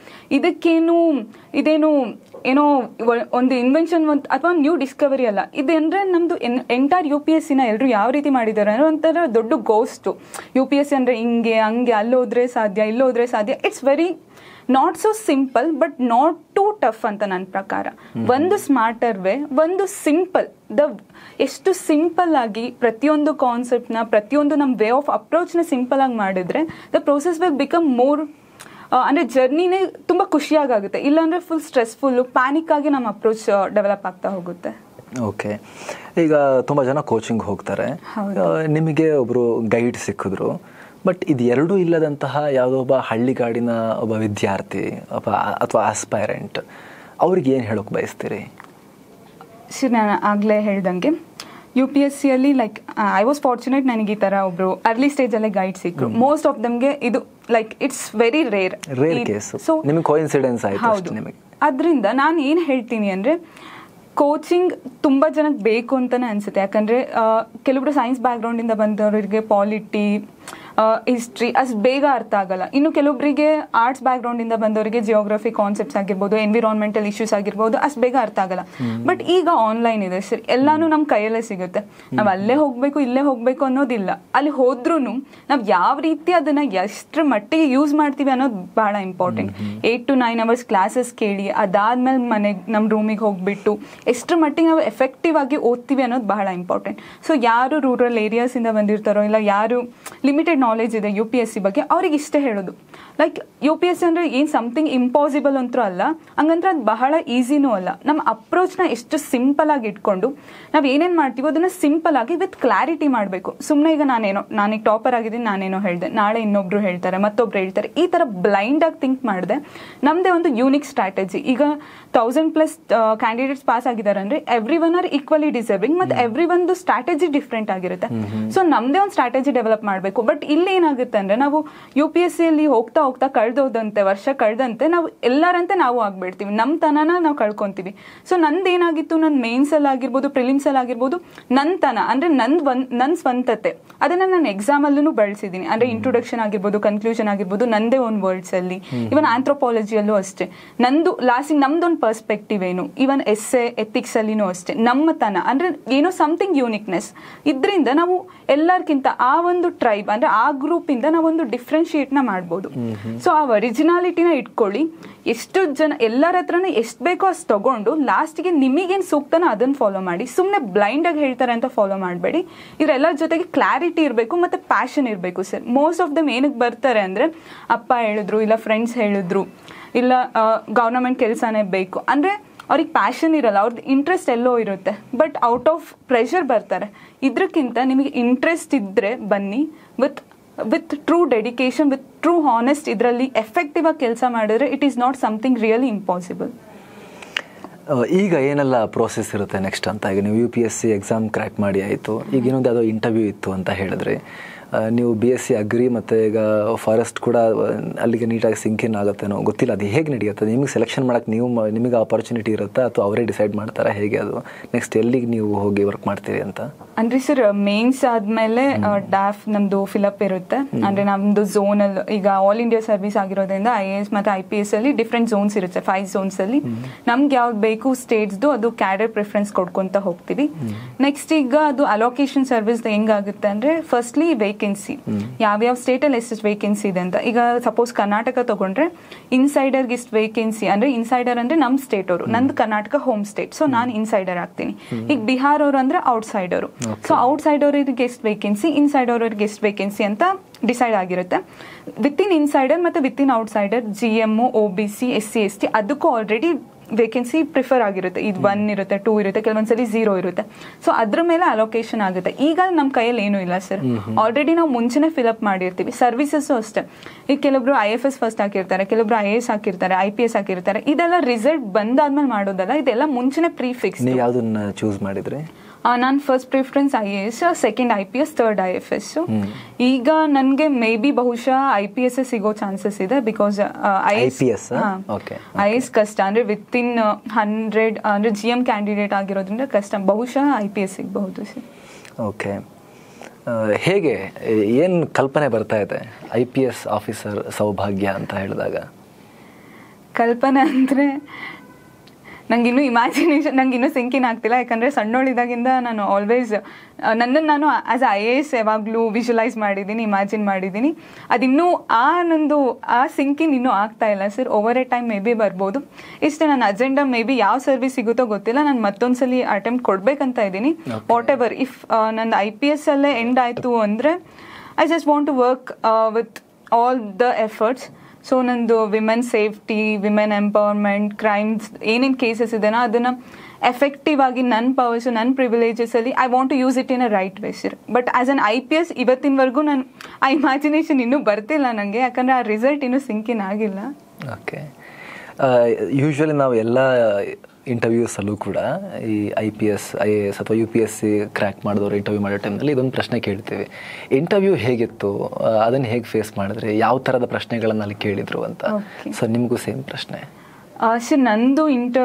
ಇದೇನು ಏನೋ ಒಂದು ಇನ್ವೆನ್ಷನ್ ಅಥವಾ ನ್ಯೂ ಡಿಸ್ಕವರಿ ಅಲ್ಲ. ಇದಂದರೆ ನಮ್ಮದು ಎಂಟೈರ್ UPSCನ ಎಲ್ಲರೂ ಯಾವ ರೀತಿ ಮಾಡಿದ್ದಾರೆ ಅಂದರೆ ಒಂಥರ ದೊಡ್ಡ ಗೋಸ್ಟು. UPSC ಅಂದರೆ ಹಿಂಗೆ ಹಂಗೆ, ಅಲ್ಲೋದ್ರೆ ಸಾಧ್ಯ ಇಲ್ಲೋದ್ರೆ ಸಾಧ್ಯ. It's very not so simple but not too tough ಅಂತ ನನ್ನ ಪ್ರಕಾರ. ಒಂದು ಸ್ಮಾರ್ಟರ್ ವೇ, ಒಂದು ಸಿಂಪಲ್. ಎಷ್ಟು ಸಿಂಪಲ್ ಆಗಿ ಪ್ರತಿಯೊಂದು ಕಾನ್ಸೆಪ್ಟ್ನ, ಪ್ರತಿಯೊಂದು ನಮ್ಮ ವೇ ಆಫ್ ಅಪ್ರೋಚ್ನ ಸಿಂಪಲ್ ಆಗಿ ಮಾಡಿದ್ರೆ the process will become more ಅಂದರೆ ಜರ್ನಿನೇ ತುಂಬ ಖುಷಿಯಾಗುತ್ತೆ. ಇಲ್ಲಾಂದರೆ ಫುಲ್ ಸ್ಟ್ರೆಸ್ಫುಲ್ಲು, ಪ್ಯಾನಿಕ್ ಆಗಿ ನಮ್ಮ ಅಪ್ರೋಚ್ ಡೆವಲಪ್ ಆಗ್ತಾ ಹೋಗುತ್ತೆ. ಓಕೆ, ಈಗ ತುಂಬ ಜನ ಕೋಚಿಂಗ್ ಹೋಗ್ತಾರೆ, ನಿಮಗೆ ಒಬ್ಬರು ಗೈಡ್ ಸಿಕ್ಕಿದ್ರು, ಬಟ್ ಇದು ಎರಡೂ ಇಲ್ಲದಂತಹ ಯಾವುದೋ ಒಬ್ಬ ಹಳ್ಳಿಗಾಡಿನ ಒಬ್ಬ ವಿದ್ಯಾರ್ಥಿ ಅಥವಾ ಆಸ್ಪೈರೆಂಟ್, ಅವ್ರಿಗೆ ಏನು ಹೇಳೋಕೆ ಬಯಸ್ತೀರಿ? ಸರಿ, ನಾನು ಆಗಲೇ ಹೇಳ್ದಂಗೆ UPSCಯಲ್ಲಿ ಲೈಕ್ ಐ ವಾಸ್ ಫಾರ್ಚುನೇಟ್, ನನಗೆ ಈ ಥರ ಒಬ್ಬರು ಅರ್ಲಿ ಸ್ಟೇಜಲ್ಲೇ ಗೈಡ್ ಸಿಕ್ಕರು. ಮೋಸ್ಟ್ ಆಫ್ ದಮ್ಗೆ ಇದು like it's very rare case. So ನಿಮಗೆ ಕೋಇನ್ಸಿಡೆನ್ಸ್ ಆಯಿತು. ಹೌದು, ಅದರಿಂದ ನಾನು ಏನು ಹೇಳ್ತೀನಿ ಅಂದರೆ ಕೋಚಿಂಗ್ ತುಂಬ ಜನಕ್ಕೆ ಬೇಕು ಅಂತಲೇ ಅನಿಸುತ್ತೆ. ಯಾಕಂದರೆ ಕೆಲವೊಬ್ರು ಸೈನ್ಸ್ ಬ್ಯಾಕ್ಗ್ರೌಂಡಿಂದ ಬಂದವರಿಗೆ ಪಾಲಿಟಿ, ಹಿಸ್ಟ್ರಿ ಅಷ್ಟು ಬೇಗ ಅರ್ಥ ಆಗಲ್ಲ. ಇನ್ನು ಕೆಲವೊಬ್ಬರಿಗೆ ಆರ್ಟ್ಸ್ ಬ್ಯಾಕ್ಗ್ರೌಂಡಿಂದ ಬಂದವರಿಗೆ ಜಿಯೋಗ್ರಫಿ ಕಾನ್ಸೆಪ್ಟ್ಸ್ ಆಗಿರ್ಬೋದು, ಎನ್ವಿರಾನ್ಮೆಂಟಲ್ ಇಶ್ಯೂಸ್ ಆಗಿರ್ಬೋದು, ಅಷ್ಟು ಬೇಗ ಅರ್ಥ ಆಗಲ್ಲ. ಬಟ್ ಈಗ ಆನ್ಲೈನ್ ಇದೆ ಸರಿ, ಎಲ್ಲಾನು ನಮ್ಮ ಕೈಯಲ್ಲೇ ಸಿಗುತ್ತೆ. ನಾವು ಅಲ್ಲೇ ಹೋಗಬೇಕು ಇಲ್ಲೇ ಹೋಗಬೇಕು ಅನ್ನೋದಿಲ್ಲ. ಅಲ್ಲಿ ಹೋದ್ರೂ ನಾವು ಯಾವ ರೀತಿ ಅದನ್ನು ಎಷ್ಟರ ಮಟ್ಟಿಗೆ ಯೂಸ್ ಮಾಡ್ತೀವಿ ಅನ್ನೋದು ಬಹಳ ಇಂಪಾರ್ಟೆಂಟ್. 8 to 9 hours ಕ್ಲಾಸಸ್ ಕೇಳಿ ಅದಾದ್ಮೇಲೆ ಮನೆಗೆ ನಮ್ಮ ರೂಮಿಗೆ ಹೋಗ್ಬಿಟ್ಟು ಎಷ್ಟರ ಮಟ್ಟಿಗೆ ನಾವು ಎಫೆಕ್ಟಿವ್ ಆಗಿ ಓದ್ತೀವಿ ಅನ್ನೋದು ಬಹಳ ಇಂಪಾರ್ಟೆಂಟ್. ಸೊ ಯಾರು ರೂರಲ್ ಏರಿಯಾಸಿಂದ ಬಂದಿರ್ತಾರೋ, ಇಲ್ಲ ಯಾರು ಲಿಮಿಟೆಡ್ ನಾಲೆಜ್ ಇದೆ UPSC ಬಗ್ಗೆ, ಅವ್ರಿಗೆ ಇಷ್ಟೇ ಹೇಳೋದು ಲೈಕ್ UPSC ಅಂದರೆ ಏನು ಸಮಥಿಂಗ್ ಇಂಪಾಸಿಬಲ್ ಅಂತೂ ಅಲ್ಲ, ಹಂಗಂದ್ರೆ ಅದು ಬಹಳ ಈಸಿನೂ ಅಲ್ಲ. ನಮ್ಮ ಅಪ್ರೋಚ್ನ ಎಷ್ಟು ಸಿಂಪಲ್ ಆಗಿ ಇಟ್ಕೊಂಡು ನಾವು ಏನೇನು ಮಾಡ್ತೀವೋ ಅದನ್ನು ಸಿಂಪಲ್ ಆಗಿ ವಿತ್ ಕ್ಲಾರಿಟಿ ಮಾಡಬೇಕು. ಸುಮ್ಮನೆ ಈಗ ನಾನೀಗ ಟಾಪರ್ ಆಗಿದ್ದೀನಿ, ನಾನೇನೋ ಹೇಳಿದೆ, ನಾಳೆ ಇನ್ನೊಬ್ರು ಹೇಳ್ತಾರೆ, ಮತ್ತೊಬ್ರು ಹೇಳ್ತಾರೆ, ಈ ಥರ ಬ್ಲೈಂಡ್ ಆಗಿ ಥಿಂಕ್ ಮಾಡಿದೆ ನಮ್ಮದೇ ಒಂದು ಯೂನಿಕ್ ಸ್ಟ್ರಾಟಜಿ. ಈಗ 1000+ ಕ್ಯಾಂಡಿಡೇಟ್ಸ್ ಪಾಸ್ ಆಗಿದ್ದಾರೆ ಅಂದರೆ every one are equally deserving, ಮತ್ತು ಎವ್ರಿ ಒಂದು ಸ್ಟ್ರಾಟಜಿ ಡಿಫ್ರೆಂಟ್ ಆಗಿರುತ್ತೆ. ಸೊ ನಮ್ಮದೇ ಒಂದು ಸ್ಟ್ರಾಟಜಿ ಡೆವಲಪ್ ಮಾಡಬೇಕು. ಬಟ್ ಇಲ್ಲಿ ಏನಾಗುತ್ತೆ ಅಂದರೆ ನಾವು UPSCಯಲ್ಲಿ ಹೋಗ್ತಾ ಕಳೆದೋದಂತೆ ವರ್ಷ ಕಳೆದಂತೆ ನಾವು ಎಲ್ಲರಂತೆ ನಾವು ಆಗ್ಬಿಡ್ತೀವಿ, ನಮ್ಮ ತನನ ನಾವು ಕಳ್ಕೊತೀವಿ. ಸೊ ನಂದೇನಾಗಿತ್ತು, ನನ್ನ ಮೇನ್ಸಲ್ಲಿ ಆಗಿರ್ಬೋದು, ಪ್ರಿಲಿಮ್ಸಲ್ಲಿ ಆಗಿರ್ಬೋದು, ನನ್ನ ತನ ಅಂದರೆ ನನ್ನ ಸ್ವಂತತೆ ಅದನ್ನು ನಾನು ಎಕ್ಸಾಮಲ್ಲೂ ಬಳಸಿದ್ದೀನಿ. ಅಂದರೆ ಇಂಟ್ರೊಡಕ್ಷನ್ ಆಗಿರ್ಬೋದು, ಕನ್ಕ್ಲೂಷನ್ ಆಗಿರ್ಬೋದು, ನಂದೇ ಒಂದು ವರ್ಡ್ಸಲ್ಲಿ, ಇವನ್ ಆಂಥ್ರೋಪಾಲಜಿಯಲ್ಲೂ ಅಷ್ಟೇ ನಂದು ಲಾಸ್ಟಿಗೆ ನಮ್ದೊಂದು ಪರ್ಸ್ಪೆಕ್ಟಿವ್ ಏನು, ಇವನ್ ಎಸ್ಸೆ ಎಥಿಕ್ಸಲ್ಲಿನೂ ಅಷ್ಟೇ ನಮ್ಮ ತನ ಅಂದರೆ ಏನೋ ಸಮಥಿಂಗ್ ಯೂನಿಕ್ನೆಸ್. ಇದರಿಂದ ನಾವು ಎಲ್ಲರಿಗಿಂತ ಆ ಒಂದು ಟ್ರೈಬ್ ಅಂದರೆ ಆ ಗ್ರೂಪಿಂದ ನಾವೊಂದು ಡಿಫ್ರೆನ್ಶಿಯೇಟ್ನ ಮಾಡ್ಬೋದು. ಸೊ ಆ ಒರಿಜಿನಾಲಿಟಿನ ಇಟ್ಕೊಳ್ಳಿ. ಎಷ್ಟು ಜನ ಎಲ್ಲರ ಹತ್ರನೂ ಎಷ್ಟು ಬೇಕೋ ಅಷ್ಟು ತಗೊಂಡು ಲಾಸ್ಟಿಗೆ ನಿಮಗೇನು ಸೂಕ್ತನೋ ಅದನ್ನು ಫಾಲೋ ಮಾಡಿ. ಸುಮ್ಮನೆ ಬ್ಲೈಂಡಾಗಿ ಹೇಳ್ತಾರೆ ಅಂತ ಫಾಲೋ ಮಾಡಬೇಡಿ. ಇವರೆಲ್ಲರ ಜೊತೆಗೆ ಕ್ಲಾರಿಟಿ ಇರಬೇಕು ಮತ್ತು ಪ್ಯಾಷನ್ ಇರಬೇಕು ಸರ್. ಮೋಸ್ಟ್ ಆಫ್ ದಮ್ ಏನಕ್ಕೆ ಬರ್ತಾರೆ ಅಂದರೆ ಅಪ್ಪ ಹೇಳಿದ್ರು, ಇಲ್ಲ ಫ್ರೆಂಡ್ಸ್ ಹೇಳಿದ್ರು, ಇಲ್ಲ ಗೌರ್ನಮೆಂಟ್ ಕೆಲಸನೇ ಬೇಕು ಅಂದರೆ ಅವ್ರಿಗೆ ಪ್ಯಾಷನ್ ಇರಲ್ಲ, ಅವ್ರದ್ದು ಇಂಟ್ರೆಸ್ಟ್ ಎಲ್ಲೋ ಇರುತ್ತೆ. ಬಟ್ ಔಟ್ ಆಫ್ ಪ್ರೆಷರ್ ಬರ್ತಾರೆ. ಇದಕ್ಕಿಂತ ನಿಮಗೆ ಇಂಟ್ರೆಸ್ಟ್ ಇದ್ದರೆ ಬನ್ನಿ, with true dedication, with true honest, ಇದರಲ್ಲಿ ಎಫೆಕ್ಟಿವ್ ಆಗಿ ಕೆಲಸ ಮಾಡಿದ್ರೆ it is not something really impossible. ಈಗ ಏನೆಲ್ಲ ಪ್ರೋಸೆಸ್ ಇರುತ್ತೆ ನೆಕ್ಸ್ಟ್ ಅಂತ? ಈಗ ನೀವು UPSC ಎಕ್ಸಾಮ್ ಕ್ರ್ಯಾಕ್ ಮಾಡಿ ಆಯಿತು, ಈಗ ಇನ್ನೊಂದು ಯಾವುದೋ ಇಂಟರ್ವ್ಯೂ ಇತ್ತು ಅಂತ ಹೇಳಿದ್ರೆ, ನೀವು BSc ಅಗ್ರಿ ಮತ್ತು ಈಗ ಫಾರೆಸ್ಟ್ ಕೂಡ ಅಲ್ಲಿಗೆ ನೀಟಾಗಿ ಸಿಂಕಿನ್ ಆಗುತ್ತೇನೋ ಗೊತ್ತಿಲ್ಲ, ಅದು ಹೇಗೆ ನಡೆಯುತ್ತೆ? ನಿಮಗೆ ಸೆಲೆಕ್ಷನ್ ಮಾಡೋಕ್ಕೆ ನಿಮಗೆ ಆಪರ್ಚುನಿಟಿ ಇರುತ್ತಾ ಅಥವಾ ಅವರೇ ಡಿಸೈಡ್ ಮಾಡ್ತಾರಾ, ಹೇಗೆ ಅದು ನೆಕ್ಸ್ಟ್ ಎಲ್ಲಿಗೆ ನೀವು ಹೋಗಿ ವರ್ಕ್ ಮಾಡ್ತೀರಿ ಅಂತ? ಅಂದ್ರೆ ಸರ್ ಮೇನ್ಸ್ ಆದ್ಮೇಲೆ ಡಾಫ್ ನಮ್ದು ಫಿಲಪ್ ಇರುತ್ತೆ. ಅಂದ್ರೆ ನಮ್ದು ಝೋನ್ ಅಲ್ಲಿ ಈಗ ಆಲ್ ಇಂಡಿಯಾ ಸರ್ವಿಸ್ ಆಗಿರೋದ್ರಿಂದ IAS ಮತ್ತೆ IPS ಅಲ್ಲಿ ಡಿಫ್ರೆಂಟ್ ಝೋನ್ಸ್ ಇರುತ್ತೆ, 5 ಝೋನ್ಸ್ ಅಲ್ಲಿ ನಮ್ಗೆ ಯಾವ್ದು ಬೇಕು ಸ್ಟೇಟ್ಸ್ದು ಅದು ಕ್ಯಾಡರ್ ಪ್ರಿಫರೆನ್ಸ್ ಕೊಡ್ಕೊಂತ ಹೋಗ್ತೀವಿ. ನೆಕ್ಸ್ಟ್ ಈಗ ಅದು ಅಲೋಕೇಶನ್ ಸರ್ವಿಸ್ ಹೆಂಗಾಗುತ್ತೆ ಅಂದ್ರೆ ಫಸ್ಟ್ಲಿ ವೇಕೆನ್ಸಿ, ಯಾವ್ಯಾವ ಸ್ಟೇಟ್ ಅಲ್ಲಿ ಎಷ್ಟು ವೇಕೆನ್ಸಿ ಇದೆ ಅಂತ. ಈಗ ಸಪೋಸ್ ಕರ್ನಾಟಕ ತಗೊಂಡ್ರೆ ಇನ್ಸೈಡರ್ಗೆ ಇಷ್ಟು ವೇಕೆನ್ಸಿ, ಅಂದ್ರೆ ಇನ್ಸೈಡರ್ ಅಂದ್ರೆ ನಮ್ ಸ್ಟೇಟ್ ಅವರು, ನಂದು ಕರ್ನಾಟಕ ಹೋಮ್ ಸ್ಟೇಟ್, ಸೊ ನಾನು ಇನ್ಸೈಡರ್ ಆಗ್ತೀನಿ. ಈಗ ಬಿಹಾರ್ ಅವರು ಅಂದ್ರೆ ಔಟ್ಸೈಡ್ ಅವರು, ಸೊ ಔಟ್ಸೈಡ್ ಅವರಿಗೆ ಎಷ್ಟು ವೇಕೆನ್ಸಿ, ಇನ್ಸೈಡ್ ಅವರಿಗೆ ಎಷ್ಟು ವೇಕೆನ್ಸಿ ಅಂತ ಡಿಸೈಡ್ ಆಗಿರುತ್ತೆ. ವಿತಿನ್ ಇನ್ಸೈಡರ್ ಮತ್ತೆ within outsider GM, OBC, SC, ST ಅದಕ್ಕೂ ಆಲ್ರೆಡಿ ವೇಕೆನ್ಸಿ ಪ್ರಿಫರ್ ಆಗಿರುತ್ತೆ. ಇದು 1 ಇರುತ್ತೆ, 2 ಇರುತ್ತೆ, ಕೆಲವೊಂದ್ಸಲಿ 0 ಇರುತ್ತೆ. ಸೊ ಅದ್ರ ಮೇಲೆ ಅಲೋಕೇಶನ್ ಆಗುತ್ತೆ. ಈಗ ನಮ್ಮ ಕೈಯಲ್ಲಿ ಏನೂ ಇಲ್ಲ ಸರ್, ಆಲ್ರೆಡಿ ನಾವು ಮುಂಚೆನೆ ಫಿಲಪ್ ಮಾಡಿರ್ತೀವಿ. ಸರ್ವಿಸಸ್ ಅಷ್ಟೇ, ಈಗ ಕೆಲವೊಬ್ರು IFS ಫಸ್ಟ್ ಹಾಕಿರ್ತಾರೆ, ಕೆಲವೊಬ್ರು IAS ಹಾಕಿರ್ತಾರೆ, IPS ಹಾಕಿರ್ತಾರೆ. ಇದೆಲ್ಲ ರಿಸಲ್ಟ್ ಬಂದಾದ್ಮೇಲೆ ಮಾಡೋದಲ್ಲ, ಇದೆಲ್ಲ ಮುಂಚೆನೆ ಪ್ರೀಫಿಕ್ಸ್. ನೀವು ಯಾವ್ದನ್ನ ಚೂಸ್ ಮಾಡಿದ್ರಿ? ನಾನು first preference IAS, second IPS, third IFS. ಈಗ ನನಗೆ ಮೇ ಬಿ ಬಹುಶಃ IPS ಸಿಗೋ ಚಾನ್ಸಸ್ ಇದೆ, ಬಿಕಾಸ್ IAS ಕಷ್ಟ, ಅಂದ್ರೆ ವಿತಿನ್ 100 ಅಂದ್ರೆ GM ಕ್ಯಾಂಡಿಡೇಟ್ ಆಗಿರೋದ್ರಿಂದ ಕಷ್ಟ. ಬಹುಶಃ IPS ಸಿಗಬಹುದು ಸರ್. ಓಕೆ, ಹೇಗೆ ಏನು ಕಲ್ಪನೆ ಬರ್ತಾ ಇದೆ IPS ಆಫೀಸರ್ ಸೌಭಾಗ್ಯ ಅಂತ ಹೇಳಿದಾಗ? ಕಲ್ಪನೆ ಅಂದರೆ ನಂಗಿನ್ನೂ ಇಮ್ಯಾಜಿನೇಷನ್, ನಂಗಿನ್ನೂ ಸಿಂಕಿನ್ ಆಗ್ತಿಲ್ಲ. ಯಾಕಂದರೆ ಸಣ್ಣೋಳಿದಾಗಿಂದ ನಾನು ಆಲ್ವೇಸ್ ನನ್ನನ್ನು ನಾನು ಆ್ಯಸ್ IAS ಯಾವಾಗಲೂ ವಿಜುವಲೈಸ್ ಮಾಡಿದ್ದೀನಿ, ಇಮ್ಯಾಜಿನ್ ಮಾಡಿದ್ದೀನಿ. ಅದಿನ್ನೂ ನಂದು ಸಿಂಕಿನ್ ಇನ್ನೂ ಆಗ್ತಾ ಇಲ್ಲ sir. Over a time maybe ಬರ್ಬೋದು. ಇಷ್ಟೇ ನನ್ನ ಅಜೆಂಡಾ. ಮೇ ಬಿ ಯಾವ ಸರ್ವಿಸ್ ಸಿಗುತ್ತೋ ಗೊತ್ತಿಲ್ಲ, ನಾನು ಮತ್ತೊಂದ್ಸಲಿ ಅಟೆಂಪ್ಟ್ ಕೊಡಬೇಕಂತ ಇದ್ದೀನಿ. ವಾಟ್ ಎವರ್, ಇಫ್ ನಂದು IPS ಅಲ್ಲೇ ಎಂಡ್ ಆಯಿತು ಅಂದರೆ I just want to work with all the efforts. So ನಂದು women safety, women empowerment, crimes ಏನೇನು ಕೇಸಸ್ ಇದೆನೋ ಅದನ್ನು ಎಫೆಕ್ಟಿವ್ ಆಗಿ ನನ್ನ ಪವರ್ಸು, ನನ್ನ ಪ್ರಿವಿಲೇಜಸಲ್ಲಿ I want to use it in a right way sir. But as an IPS ಇವತ್ತಿನವರೆಗೂ ನಾನು ಆ ಇಮ್ಯಾಜಿನೇಷನ್ ಇನ್ನೂ ಬರ್ತಿಲ್ಲ ನನಗೆ, ಯಾಕಂದರೆ ಆ ರಿಸಲ್ಟ್ ಇನ್ನೂ ಸಿಂಕಿನ್ ಆಗಿಲ್ಲ. ಓಕೆ, ಯೂಶ್ವಲಿ ನಾವು ಎಲ್ಲ ಇಂಟರ್ವ್ಯೂಸಲ್ಲೂ ಕೂಡ ಈ IPS, IAS ಅಥವಾ UPSC ಕ್ರ್ಯಾಕ್ ಮಾಡಿದವರು ಇಂಟರ್ವ್ಯೂ ಮಾಡೋ ಟೈಮ್ನಲ್ಲಿ ಇದೊಂದು ಪ್ರಶ್ನೆ ಕೇಳ್ತೀವಿ, ಇಂಟರ್ವ್ಯೂ ಹೇಗಿತ್ತು, ಅದನ್ನು ಹೇಗೆ ಫೇಸ್ ಮಾಡಿದ್ರಿ, ಯಾವ ಥರದ ಪ್ರಶ್ನೆಗಳನ್ನು ಅಲ್ಲಿ ಕೇಳಿದ್ರು ಅಂತ. ಸೊ ನಿಮಗೂ ಸೇಮ್ ಪ್ರಶ್ನೆ? ಸರ್ ನಂದು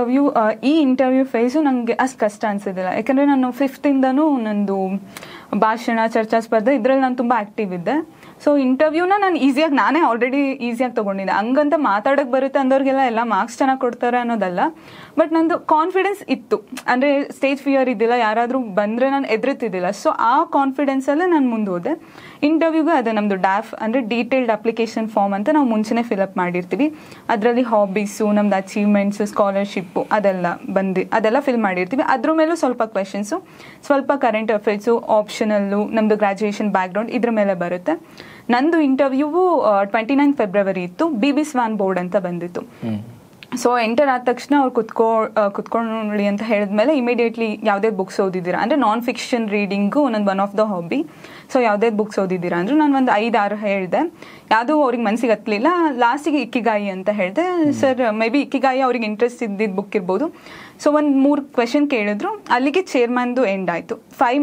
ಈ ಇಂಟರ್ವ್ಯೂ ಫೇಸು ನನಗೆ ಅಷ್ಟು ಕಷ್ಟ ಅನಿಸೋದಿಲ್ಲ. ಯಾಕಂದರೆ ನಾನು 5th ಇಂದನೂ ನಂದು ಭಾಷಣ, ಚರ್ಚಾ ಸ್ಪರ್ಧೆ ಇದರಲ್ಲಿ ನಾನು ತುಂಬ ಆ್ಯಕ್ಟಿವ್ ಇದ್ದೆ. ಸೊ ಇಂಟರ್ವ್ಯೂನ ನಾನು ಈಸಿಯಾಗಿ ನಾನೇ ಆಲ್ರೆಡಿ ಈಸಿಯಾಗಿ ತೊಗೊಂಡಿದ್ದೆ. ಹಂಗಂತ ಮಾತಾಡೋಕ್ಕೆ ಬರುತ್ತೆ ಅಂದವ್ರಿಗೆಲ್ಲ ಎಲ್ಲ ಮಾರ್ಕ್ಸ್ ಚೆನ್ನಾಗಿ ಕೊಡ್ತಾರೆ ಅನ್ನೋದಲ್ಲ, ಬಟ್ ನಂದು ಕಾನ್ಫಿಡೆನ್ಸ್ ಇತ್ತು. ಅಂದರೆ ಸ್ಟೇಜ್ ಫಿಯರ್ ಇದ್ದಿಲ್ಲ, ಯಾರಾದರೂ ಬಂದರೆ ನಾನು ಎದುರುತ್ತಿದ್ದಿಲ್ಲ. ಸೊ ಆ ಕಾನ್ಫಿಡೆನ್ಸಲ್ಲೇ ನಾನು ಮುಂದೆ ಹೋದೆ. ಇಂಟರ್ವ್ಯೂಗೆ ಅದೇ ನಮ್ಮದು DAF ಅಂದರೆ ಡೀಟೇಲ್ಡ್ ಅಪ್ಲಿಕೇಶನ್ ಫಾರ್ಮ್ ಅಂತ ನಾವು ಮುಂಚೆನೇ ಫಿಲಪ್ ಮಾಡಿರ್ತೀವಿ. ಅದರಲ್ಲಿ ಹಾಬೀಸು, ನಮ್ದು ಅಚೀವ್ಮೆಂಟ್ಸು, ಸ್ಕಾಲರ್ಶಿಪ್ಪು ಅದೆಲ್ಲ ಫಿಲ್ ಮಾಡಿರ್ತೀವಿ. ಅದ್ರ ಮೇಲೂ ಸ್ವಲ್ಪ ಕ್ವೆಶನ್ಸು, ಸ್ವಲ್ಪ ಕರೆಂಟ್ ಅಫೇರ್ಸು, ಆಪ್ಷನಲ್ಲು, ನಮ್ಮದು ಗ್ರ್ಯಾಜುಯೇಷನ್ ಬ್ಯಾಕ್ಗ್ರೌಂಡ್ ಇದ್ರ ಮೇಲೆ ಬರುತ್ತೆ. ನಂದು ಇಂಟರ್ವ್ಯೂವು 29 ಫೆಬ್ರವರಿ ಇತ್ತು. BB ಸ್ವಾನ್ ಬೋರ್ಡ್ ಅಂತ ಬಂದಿತ್ತು. ಸೊ ಎಂಟರ್ ಆದ ತಕ್ಷಣ ಅವ್ರು ಕುತ್ಕೊಳ್ಳಿ ಅಂತ ಹೇಳಿದ್ಮೇಲೆ ಇಮಿಡಿಯೇಟ್ಲಿ ಯಾವುದೇ ಬುಕ್ಸ್ ಓದಿದ್ದೀರಾ ಅಂದರೆ ನಾನ್ ಫಿಕ್ಷನ್ ರೀಡಿಂಗು ಒಂದೊಂದು one of the hobby. So ಯಾವುದೇ ಬುಕ್ಸ್ ಓದಿದ್ದೀರಾ ಅಂದರೆ ನಾನು ಒಂದು 5-6 ಹೇಳಿದೆ. ಯಾವುದೂ ಅವ್ರಿಗೆ ಮನಸ್ಸಿಗೆ ಹತ್ತಲಿಲ್ಲ. ಲಾಸ್ಟಿಗೆ ಇಕ್ಕಿಗಾಯಿ ಅಂತ ಹೇಳಿದೆ. ಸರ್ ಮೇ ಬಿ ಇಕ್ಕಿಗಾಯಿ ಅವ್ರಿಗೆ ಇಂಟ್ರೆಸ್ಟ್ ಇದ್ದಿದ್ದು ಬುಕ್ ಇರ್ಬೋದು. ಸೊ ಒಂದು 3 ಕ್ವೆಶನ್ ಕೇಳಿದ್ರು. ಅಲ್ಲಿಗೆ ಚೇರ್ಮನ್ದು ಎಂಡ್ ಆಯಿತು.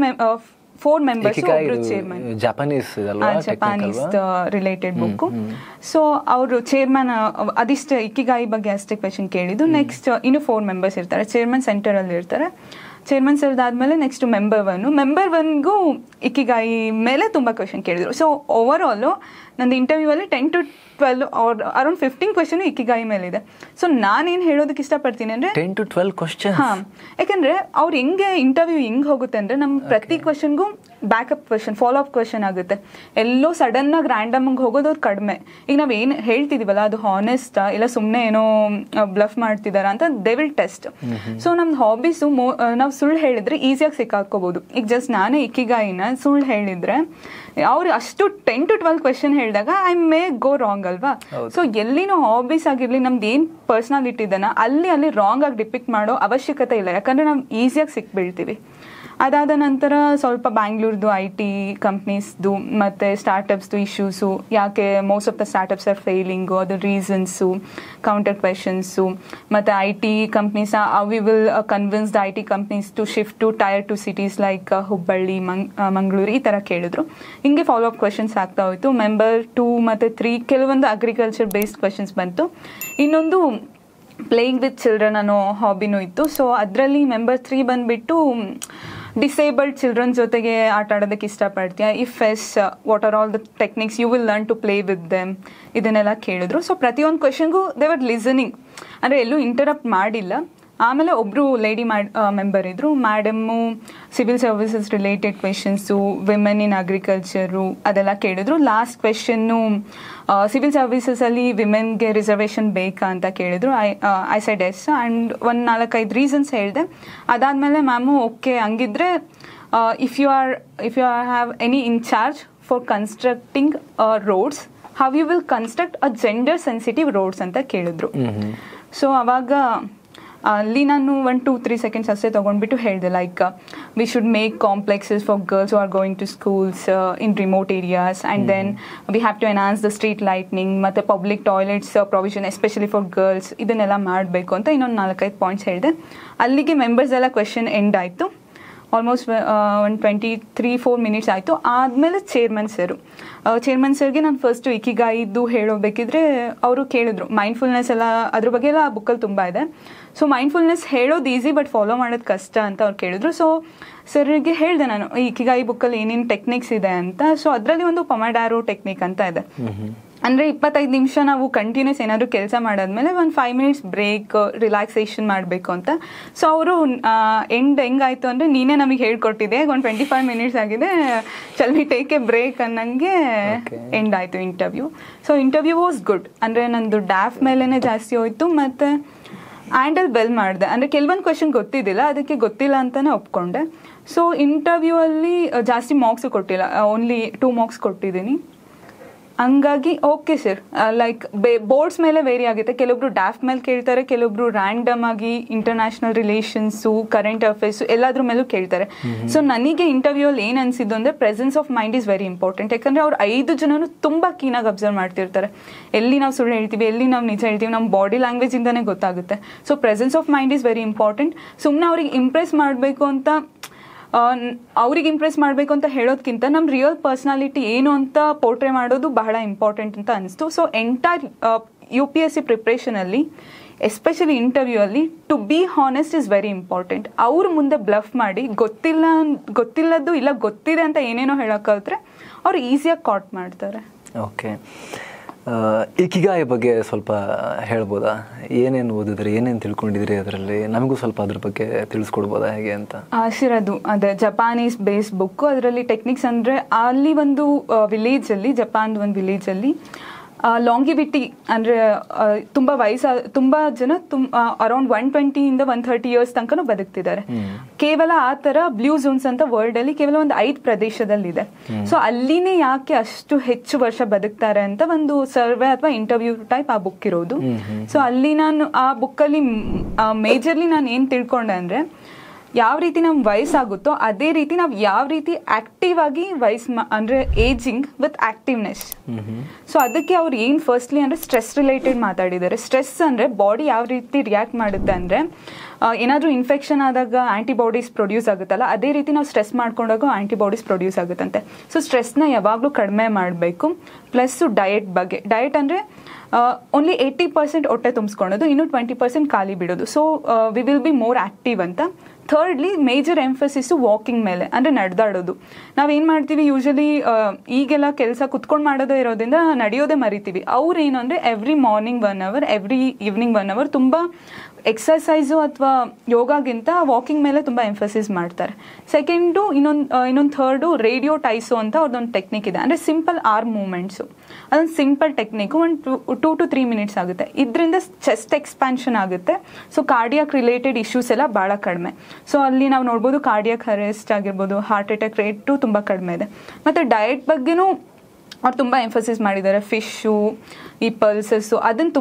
4 ಮೆಂಬರ್ಸ್, ಒಬ್ರು chairman, Japanese related book. So ಅವರು ಚೇರ್ಮನ್ ಅದಿಷ್ಟು ಇಕ್ಕಿಗಾಯಿ ಬಗ್ಗೆ ಅಷ್ಟೇ ಕ್ವೆಶನ್ ಕೇಳಿದ್ದು. ನೆಕ್ಸ್ಟ್ ಇನ್ನು 4 ಮೆಂಬರ್ಸ್ ಇರ್ತಾರೆ. ಚೇರ್ಮನ್ ಸೆಂಟರಲ್ಲಿ ಇರ್ತಾರೆ. ಚೇರ್ಮನ್ ಸರ್ದಾದ್ಮೇಲೆ ನೆಕ್ಸ್ಟ್ ಮೆಂಬರ್ 1ಗೂ ಇಕ್ಕಿಗಾಯಿ ಮೇಲೆ ತುಂಬ ಕ್ವೆಶನ್ ಕೇಳಿದ್ರು. ಸೊ ಓವರ್ ಆಲು ನಂದು ಇಂಟರ್ವ್ಯೂ ಅಲ್ಲಿ 10 to 12 ಅರೌಂಡ್ 15 ಕ್ವೆಶನ್ ಇಕ್ಕಿಗಾಯಿ ಮೇಲಿದೆ. ಸೊ ನಾನೇನು ಹೇಳೋದಕ್ಕೆ ಇಷ್ಟಪಡ್ತೀನಿ ಅಂದರೆ 10 to 12 ಕ್ವಶನ್. ಯಾಕಂದ್ರೆ ಅವ್ರು ಇಂಟರ್ವ್ಯೂ ಹೆಂಗೆ ಹೋಗುತ್ತೆ ಅಂದರೆ ನಮ್ಮ ಪ್ರತಿ ಕ್ವೆಶನ್ಗೂ backup question, follow up question ಆಗುತ್ತೆ. ಎಲ್ಲೋ ಸಡನ್ ಆಗಿ ರ್ಯಾಂಡಮ್ ಆಗಿ ಹೋಗೋದು ಕಡಿಮೆ. ಈಗ ನಾವು ಏನು ಹೇಳ್ತಿದೀವಲ್ಲ ಅದು ಹಾನೆಸ್ಟಾ ಇಲ್ಲ ಸುಮ್ಮನೆ ಏನೋ ಬ್ಲಫ್ ಮಾಡ್ತಿದಾರ ಅಂತ ದೇ ವಿಲ್ ಟೆಸ್ಟ್. ಸೊ ನಮ್ದು ಹಾಬೀಸು ನಾವು ಸುಳ್ಳು ಹೇಳಿದ್ರೆ ಈಸಿಯಾಗಿ ಸಿಕ್ಕಾಕೋಬಹುದು. ಈಗ ಜಸ್ಟ್ ನಾನೇ ಇಕ್ಕಿಗಾಯಿನ ಸುಳ್ಳು ಹೇಳಿದ್ರೆ ಅವ್ರು ಅಷ್ಟು 10 to 12 ಕ್ವೆಶನ್ ಹೇಳಿದಾಗ ಐ ಮೇ ಗೋ ರಾಂಗ್ ಅಲ್ವಾ. ಸೊ ಎಲ್ಲಿನೂ ಹಾಬೀಸ್ ಆಗಿರ್ಲಿ, ನಮ್ದು ಏನು ಪರ್ಸನಾಲಿಟಿ ಇದನ್ನ ಅಲ್ಲಿ ರಾಂಗ್ ಆಗಿ ಡಿಪಿಕ್ಟ್ ಮಾಡೋ ಅವಶ್ಯಕತೆ ಇಲ್ಲ. ಯಾಕಂದ್ರೆ ನಾವು ಈಸಿಯಾಗಿ ಸಿಕ್ಬೀಳ್ತೀವಿ. ಅದಾದ ನಂತರ ಸ್ವಲ್ಪ ಬ್ಯಾಂಗ್ಳೂರ್ದು IT ಕಂಪ್ನೀಸ್ದು ಮತ್ತು ಸ್ಟಾರ್ಟಪ್ಸ್ದು ಇಶ್ಯೂಸು, ಯಾಕೆ most of the startups are failing, ಅದು ರೀಸನ್ಸು, ಕೌಂಟರ್ ಕ್ವೆಶನ್ಸು, ಮತ್ತು IT companies we will convince the IT companies to shift to tier 2 cities like Hubballi, Mangaluru, ಈ ಥರ ಕೇಳಿದ್ರು. ಹಿಂಗೆ ಫಾಲೋ ಅಪ್ ಕ್ವೆಶನ್ಸ್ ಆಗ್ತಾ ಹೋಯಿತು. ಮೆಂಬರ್ 2 ಮತ್ತು 3 ಕೆಲವೊಂದು ಅಗ್ರಿಕಲ್ಚರ್ ಬೇಸ್ಡ್ ಕ್ವೆಶನ್ಸ್ ಬಂತು. ಇನ್ನೊಂದು ಪ್ಲೇಯಿಂಗ್ ವಿತ್ ಚಿಲ್ಡ್ರನ್ ಅನ್ನೋ ಹಾಬಿನೂ ಇತ್ತು. ಸೊ ಅದರಲ್ಲಿ ಮೆಂಬರ್ 3 ಬಂದುಬಿಟ್ಟು ಡಿಸೇಬಲ್ಡ್ ಚಿಲ್ಡ್ರನ್ ಜೊತೆಗೆ ಆಟ ಆಡೋದಕ್ಕೆ ಇಷ್ಟಪಡ್ತೀಯಾ, if yes what are all the techniques you will learn to play with them, ಇದನ್ನೆಲ್ಲ ಕೇಳಿದ್ರು. ಸೊ ಪ್ರತಿಯೊಂದು ಕ್ವೆಶನ್ಗೂ ದೇ ವರ್ ಲಿಸನಿಂಗ್, ಅಂದರೆ ಎಲ್ಲೂ ಇಂಟರಪ್ಟ್ ಮಾಡಿಲ್ಲ. ಆಮೇಲೆ ಒಬ್ಬರು ಲೇಡಿ ಮೆಂಬರ್ ಇದ್ದರು, madam civil services related questions, women in agriculture ಅದೆಲ್ಲ ಕೇಳಿದ್ರು. ಲಾಸ್ಟ್ ಕ್ವೆಶನ್ನು ಸಿವಿಲ್ ಸರ್ವಿಸಸಲ್ಲಿ ವಿಮೆನ್ಗೆ ರಿಸರ್ವೇಷನ್ ಬೇಕಾ ಅಂತ ಕೇಳಿದ್ರು. ಐ ಸೆಡ್ ಎಸ್ ಆ್ಯಂಡ್ ಒಂದು 4-5 ರೀಸನ್ಸ್ ಹೇಳಿದೆ. ಅದಾದಮೇಲೆ ಮ್ಯಾಮು ಓಕೆ ಹಂಗಿದ್ರೆ if you have any in charge for constructing roads, how you will construct a gender sensitive roads ಅಂತ ಕೇಳಿದ್ರು. ಸೊ ಅವಾಗ ಅಲ್ಲಿ ನಾನು 1-2-3 ಸೆಕೆಂಡ್ಸ್ ಅಷ್ಟೇ ತೊಗೊಂಡ್ಬಿಟ್ಟು ಹೇಳಿದೆ, like we should make complexes for girls who are going to schools in remote areas, and then we have to enhance the street lightning ಮತ್ತು public toilets provision especially for girls, ಇದನ್ನೆಲ್ಲ ಮಾಡಬೇಕು ಅಂತ ಇನ್ನೊಂದು 4-5 points ಹೇಳಿದೆ. ಅಲ್ಲಿಗೆ members ಎಲ್ಲ question end ಆಯಿತು. Almost 23-4 minutes ಆಯಿತು. ಆದಮೇಲೆ ಚೇರ್ಮನ್ ಸರ್ಗೆ ನಾನು ಫಸ್ಟು ಇಕಿಗಾಯಿದ್ದು ಹೇಳೋಬೇಕಿದ್ರೆ ಅವರು ಕೇಳಿದ್ರು ಮೈಂಡ್ಫುಲ್ನೆಸ್ ಎಲ್ಲ, ಅದ್ರ ಬಗ್ಗೆ ಎಲ್ಲ ಆ ಬುಕ್ಕಲ್ಲಿ ತುಂಬ ಇದೆ. ಸೊ ಮೈಂಡ್ಫುಲ್ನೆಸ್ ಹೇಳೋದು ಈಸಿ ಬಟ್ ಫಾಲೋ ಮಾಡೋದು ಕಷ್ಟ ಅಂತ ಅವ್ರು ಕೇಳಿದ್ರು. ಸೊ ಸರ್ಗೆ ಹೇಳಿದೆ ನಾನು ಈ ಇಕಿಗಾಯಿ ಬುಕ್ಕಲ್ಲಿ ಏನೇನು ಟೆಕ್ನಿಕ್ಸ್ ಇದೆ ಅಂತ. ಸೊ ಅದರಲ್ಲಿ ಒಂದು ಪೊಮೊಡಾರೊ ಟೆಕ್ನಿಕ್ ಅಂತ ಇದೆ, ಅಂದರೆ 25 ನಿಮಿಷ ನಾವು ಕಂಟಿನ್ಯೂಸ್ ಏನಾದರೂ ಕೆಲಸ ಮಾಡಾದ್ಮೇಲೆ ಒಂದು 5 ಮಿನಿಟ್ಸ್ ಬ್ರೇಕ್, ರಿಲ್ಯಾಕ್ಸೇಷನ್ ಮಾಡಬೇಕು ಅಂತ. ಸೊ ಅವರು ಎಂಡ್ ಹೆಂಗಾಯಿತು ಅಂದರೆ, ನೀನೇ ನಮಗೆ ಹೇಳ್ಕೊಟ್ಟಿದೆ, ಒಂದು 25 ಮಿನಿಟ್ಸ್ ಆಗಿದೆ, ಚಲ್ ವಿ ಟೇಕ್ ಎ ಬ್ರೇಕ್ ಅನ್ನಂಗೆ ಎಂಡ್ ಆಯಿತು interview. So interview was good, ಅಂದರೆ ನಂದು ಡ್ಯಾಫ್ ಮೇಲೇ ಜಾಸ್ತಿ ಹೋಯಿತು ಮತ್ತು ಹ್ಯಾಂಡಲ್ ವೆಲ್ ಮಾಡಿದೆ. ಅಂದರೆ ಕೆಲವೊಂದು ಕ್ವೆಶನ್ ಗೊತ್ತಿದ್ದಿಲ್ಲ, ಅದಕ್ಕೆ ಗೊತ್ತಿಲ್ಲ ಅಂತಲೇ ಒಪ್ಕೊಂಡೆ. ಸೊ ಇಂಟರ್ವ್ಯೂ ಅಲ್ಲಿ ಜಾಸ್ತಿ ಮಾರ್ಕ್ಸು ಕೊಟ್ಟಿಲ್ಲ, ಓನ್ಲಿ 2 ಮಾರ್ಕ್ಸ್ ಕೊಟ್ಟಿದ್ದೀನಿ. ಹಂಗಾಗಿ ಓಕೆ ಸರ್, ಲೈಕ್ ಬೋರ್ಡ್ಸ್ ಮೇಲೆ ವೇರಿ ಆಗುತ್ತೆ. ಕೆಲವೊಬ್ರು ಡ್ಯಾಫ್ಟ್ ಮೇಲೆ ಕೇಳ್ತಾರೆ, ಕೆಲವೊಬ್ರು ರ್ಯಾಂಡಮ್ ಆಗಿ ಇಂಟರ್ನ್ಯಾಷನಲ್ ರಿಲೇಷನ್ಸು, ಕರೆಂಟ್ ಅಫೇರ್ಸು ಎಲ್ಲದ್ರ ಮೇಲೂ ಕೇಳ್ತಾರೆ. ಸೊ ನನಗೆ ಇಂಟರ್ವ್ಯೂ ಅಲ್ಲಿ ಏನು ಅನಿಸಿದ್ದು ಅಂದರೆ, presence of mind is very important. ಯಾಕಂದರೆ ಅವ್ರು 5 ಜನನು ತುಂಬ ಕ್ಲೀನಾಗಿ ಅಬ್ಸರ್ವ್ ಮಾಡ್ತಿರ್ತಾರೆ. ಎಲ್ಲಿ ನಾವು ಸುಳ್ಳು ಹೇಳ್ತೀವಿ, ಎಲ್ಲಿ ನಾವು ನಿಜ ಹೇಳ್ತೀವಿ, ನಮ್ಮ ಬಾಡಿ ಲ್ಯಾಂಗ್ವೇಜ್ ಇಂದನೇ ಗೊತ್ತಾಗುತ್ತೆ. So presence of mind is very important. ಸುಮ್ಮನೆ ಅವ್ರಿಗೆ ಇಂಪ್ರೆಸ್ ಮಾಡಬೇಕು ಅಂತ ಹೇಳೋದಕ್ಕಿಂತ ನಮ್ಮ ರಿಯಲ್ ಪರ್ಸ್ನಾಲಿಟಿ ಏನು ಅಂತ ಪೋರ್ಟ್ರೇ ಮಾಡೋದು ಬಹಳ ಇಂಪಾರ್ಟೆಂಟ್ ಅಂತ ಅನಿಸ್ತು. ಸೊ ಎಂಟೈರ್ UPSC ಪ್ರಿಪ್ರೇಷನಲ್ಲಿ ಎಸ್ಪೆಷಲಿ ಇಂಟರ್ವ್ಯೂ ಅಲ್ಲಿ to be honest is very important. ಅವ್ರ ಮುಂದೆ ಬ್ಲಫ್ ಮಾಡಿ ಗೊತ್ತಿಲ್ಲದ್ದು ಇಲ್ಲ ಗೊತ್ತಿದೆ ಅಂತ ಏನೇನೋ ಹೇಳೋಕ್ಕಾದ್ರೆ ಅವ್ರು ಈಸಿಯಾಗಿ ಕಾಟ್ ಮಾಡ್ತಾರೆ. ಓಕೆ, ಇಕಿಗಾಯಿ ಬಗ್ಗೆ ಸ್ವಲ್ಪ ಹೇಳ್ಬೋದಾ? ಏನೇನು ಓದಿದ್ರಿ, ಏನೇನು ತಿಳ್ಕೊಂಡಿದ್ರಿ ಅದರಲ್ಲಿ? ನಮಗೂ ಸ್ವಲ್ಪ ಅದ್ರ ಬಗ್ಗೆ ತಿಳಿಸ್ಕೊಡ್ಬೋದಾ ಹೇಗೆ ಅಂತ? ಅದು ಅದೇ ಜಪಾನೀಸ್ ಬೇಸ್ ಬುಕ್ಕು. ಅದರಲ್ಲಿ ಟೆಕ್ನಿಕ್ಸ್ ಅಂದರೆ, ಅಲ್ಲಿ ಒಂದು ವಿಲೇಜಲ್ಲಿ, ಜಪಾನ್ದು ಒಂದು ವಿಲೇಜಲ್ಲಿ ಲಾಂಗಿವಿಟಿ ಅಂದರೆ ತುಂಬ ಜನ ಅರೌಂಡ್ 120 to 130 ಇಯರ್ಸ್ ತನಕ ಬದುಕ್ತಿದ್ದಾರೆ. ಕೇವಲ ಆ ಥರ ಬ್ಲೂ ಝೋನ್ಸ್ ಅಂತ ವರ್ಲ್ಡಲ್ಲಿ ಕೇವಲ ಒಂದು 5 ಪ್ರದೇಶದಲ್ಲಿದೆ. ಸೊ ಅಲ್ಲಿನೇ ಯಾಕೆ ಅಷ್ಟು ಹೆಚ್ಚು ವರ್ಷ ಬದುಕ್ತಾರೆ ಅಂತ ಒಂದು ಸರ್ವೆ ಅಥವಾ ಇಂಟರ್ವ್ಯೂ ಟೈಪ್ ಆ ಬುಕ್ ಇರೋದು. ಸೊ ಅಲ್ಲಿ ನಾನು ಆ ಬುಕ್ಕಲ್ಲಿ ಮೇಜರ್ಲಿ ನಾನು ಏನು ತಿಳ್ಕೊಂಡೆ ಅಂದರೆ, ಯಾವ ರೀತಿ ನಮ್ಮ ವಯಸ್ಸಾಗುತ್ತೋ ಅದೇ ರೀತಿ ನಾವು ಯಾವ ರೀತಿ ಆಕ್ಟಿವ್ ಆಗಿ ಅಂದರೆ ಏಜಿಂಗ್ ವಿತ್ ಆಕ್ಟಿವ್ನೆಸ್. ಸೊ ಅದಕ್ಕೆ ಅವ್ರು ಏನು ಫಸ್ಟ್ಲಿ ಅಂದರೆ ಸ್ಟ್ರೆಸ್ ರಿಲೇಟೆಡ್ ಮಾತಾಡಿದ್ದಾರೆ. ಸ್ಟ್ರೆಸ್ ಅಂದರೆ ಬಾಡಿ ಯಾವ ರೀತಿ ರಿಯಾಕ್ಟ್ ಮಾಡುತ್ತೆ ಅಂದರೆ, ಏನಾದರೂ ಇನ್ಫೆಕ್ಷನ್ ಆದಾಗ ಆ್ಯಂಟಿಬಾಡೀಸ್ ಪ್ರೊಡ್ಯೂಸ್ ಆಗುತ್ತಲ್ಲ, ಅದೇ ರೀತಿ ನಾವು ಸ್ಟ್ರೆಸ್ ಮಾಡ್ಕೊಂಡಾಗ ಆ್ಯಂಟಿಬಾಡೀಸ್ ಪ್ರೊಡ್ಯೂಸ್ ಆಗುತ್ತಂತೆ. ಸೊ ಸ್ಟ್ರೆಸ್ನ ಯಾವಾಗಲೂ ಕಡಿಮೆ ಮಾಡಬೇಕು. ಪ್ಲಸ್ಸು ಡಯಟ್ ಅಂದರೆ ಓನ್ಲಿ 80% ಹೊಟ್ಟೆ ತುಂಬಿಸ್ಕೊಳೋದು, ಇನ್ನೂ 20% ಖಾಲಿ ಬಿಡೋದು. So we will be more active ಅಂತ. ಥರ್ಡ್ಲಿ ಮೇಜರ್ ಎಂಫಸಿಸು ವಾಕಿಂಗ್ ಮೇಲೆ, ಅಂದರೆ ನಡೆದಾಡೋದು. ನಾವೇನು ಮಾಡ್ತೀವಿ ಯೂಶಲಿ ಈಗೆಲ್ಲ ಕೆಲಸ ಕುತ್ಕೊಂಡು ಮಾಡೋದೇ ಇರೋದ್ರಿಂದ ನಡೆಯೋದೇ ಮರಿತೀವಿ. ಅವ್ರೇನು ಅಂದರೆ every morning 1 hour, every evening 1 hour ತುಂಬ ಎಕ್ಸಸೈಸು ಅಥವಾ ಯೋಗಾಗಿಂತ ವಾಕಿಂಗ್ ಮೇಲೆ ತುಂಬ ಎಂಫಸಿಸ್ ಮಾಡ್ತಾರೆ. ಸೆಕೆಂಡು ಇನ್ನೊಂದು ಥರ್ಡು ರೇಡಿಯೋ ಟೈಸೋ ಅಂತ ಅವ್ರದ್ದೊಂದು ಟೆಕ್ನಿಕ್ ಇದೆ, ಅಂದರೆ ಸಿಂಪಲ್ ಆರ್ಮ್ ಮೂಮೆಂಟ್ಸು. ಅದೊಂದು ಸಿಂಪಲ್ ಟೆಕ್ನಿಕ್ಕು, ಒಂದು 2 to 3 minutes ಆಗುತ್ತೆ. ಇದರಿಂದ ಚೆಸ್ಟ್ ಎಕ್ಸ್ಪ್ಯಾನ್ಷನ್ ಆಗುತ್ತೆ. ಸೊ ಕಾರ್ಡಿಯಾಕ್ ರಿಲೇಟೆಡ್ ಇಶ್ಯೂಸ್ ಎಲ್ಲ ಭಾಳ ಕಡಿಮೆ. ಸೊ ಅಲ್ಲಿ ನಾವು ನೋಡ್ಬೋದು ಕಾರ್ಡಿಯಾಕ್ ಅರೆಸ್ಟ್ ಆಗಿರ್ಬೋದು, ಹಾರ್ಟ್ ಅಟ್ಯಾಕ್ ರೇಟು ತುಂಬ ಕಡಿಮೆ ಇದೆ. ಮತ್ತು ಡಯಟ್ ಬಗ್ಗೆನೂ ಅವ್ರು ತುಂಬ ಎಂಫಸಿಸ್ ಮಾಡಿದ್ದಾರೆ. ಫಿಶ್ಶು, ಈ ಪಲ್ಸಸ್ಸು ಅದನ್ನು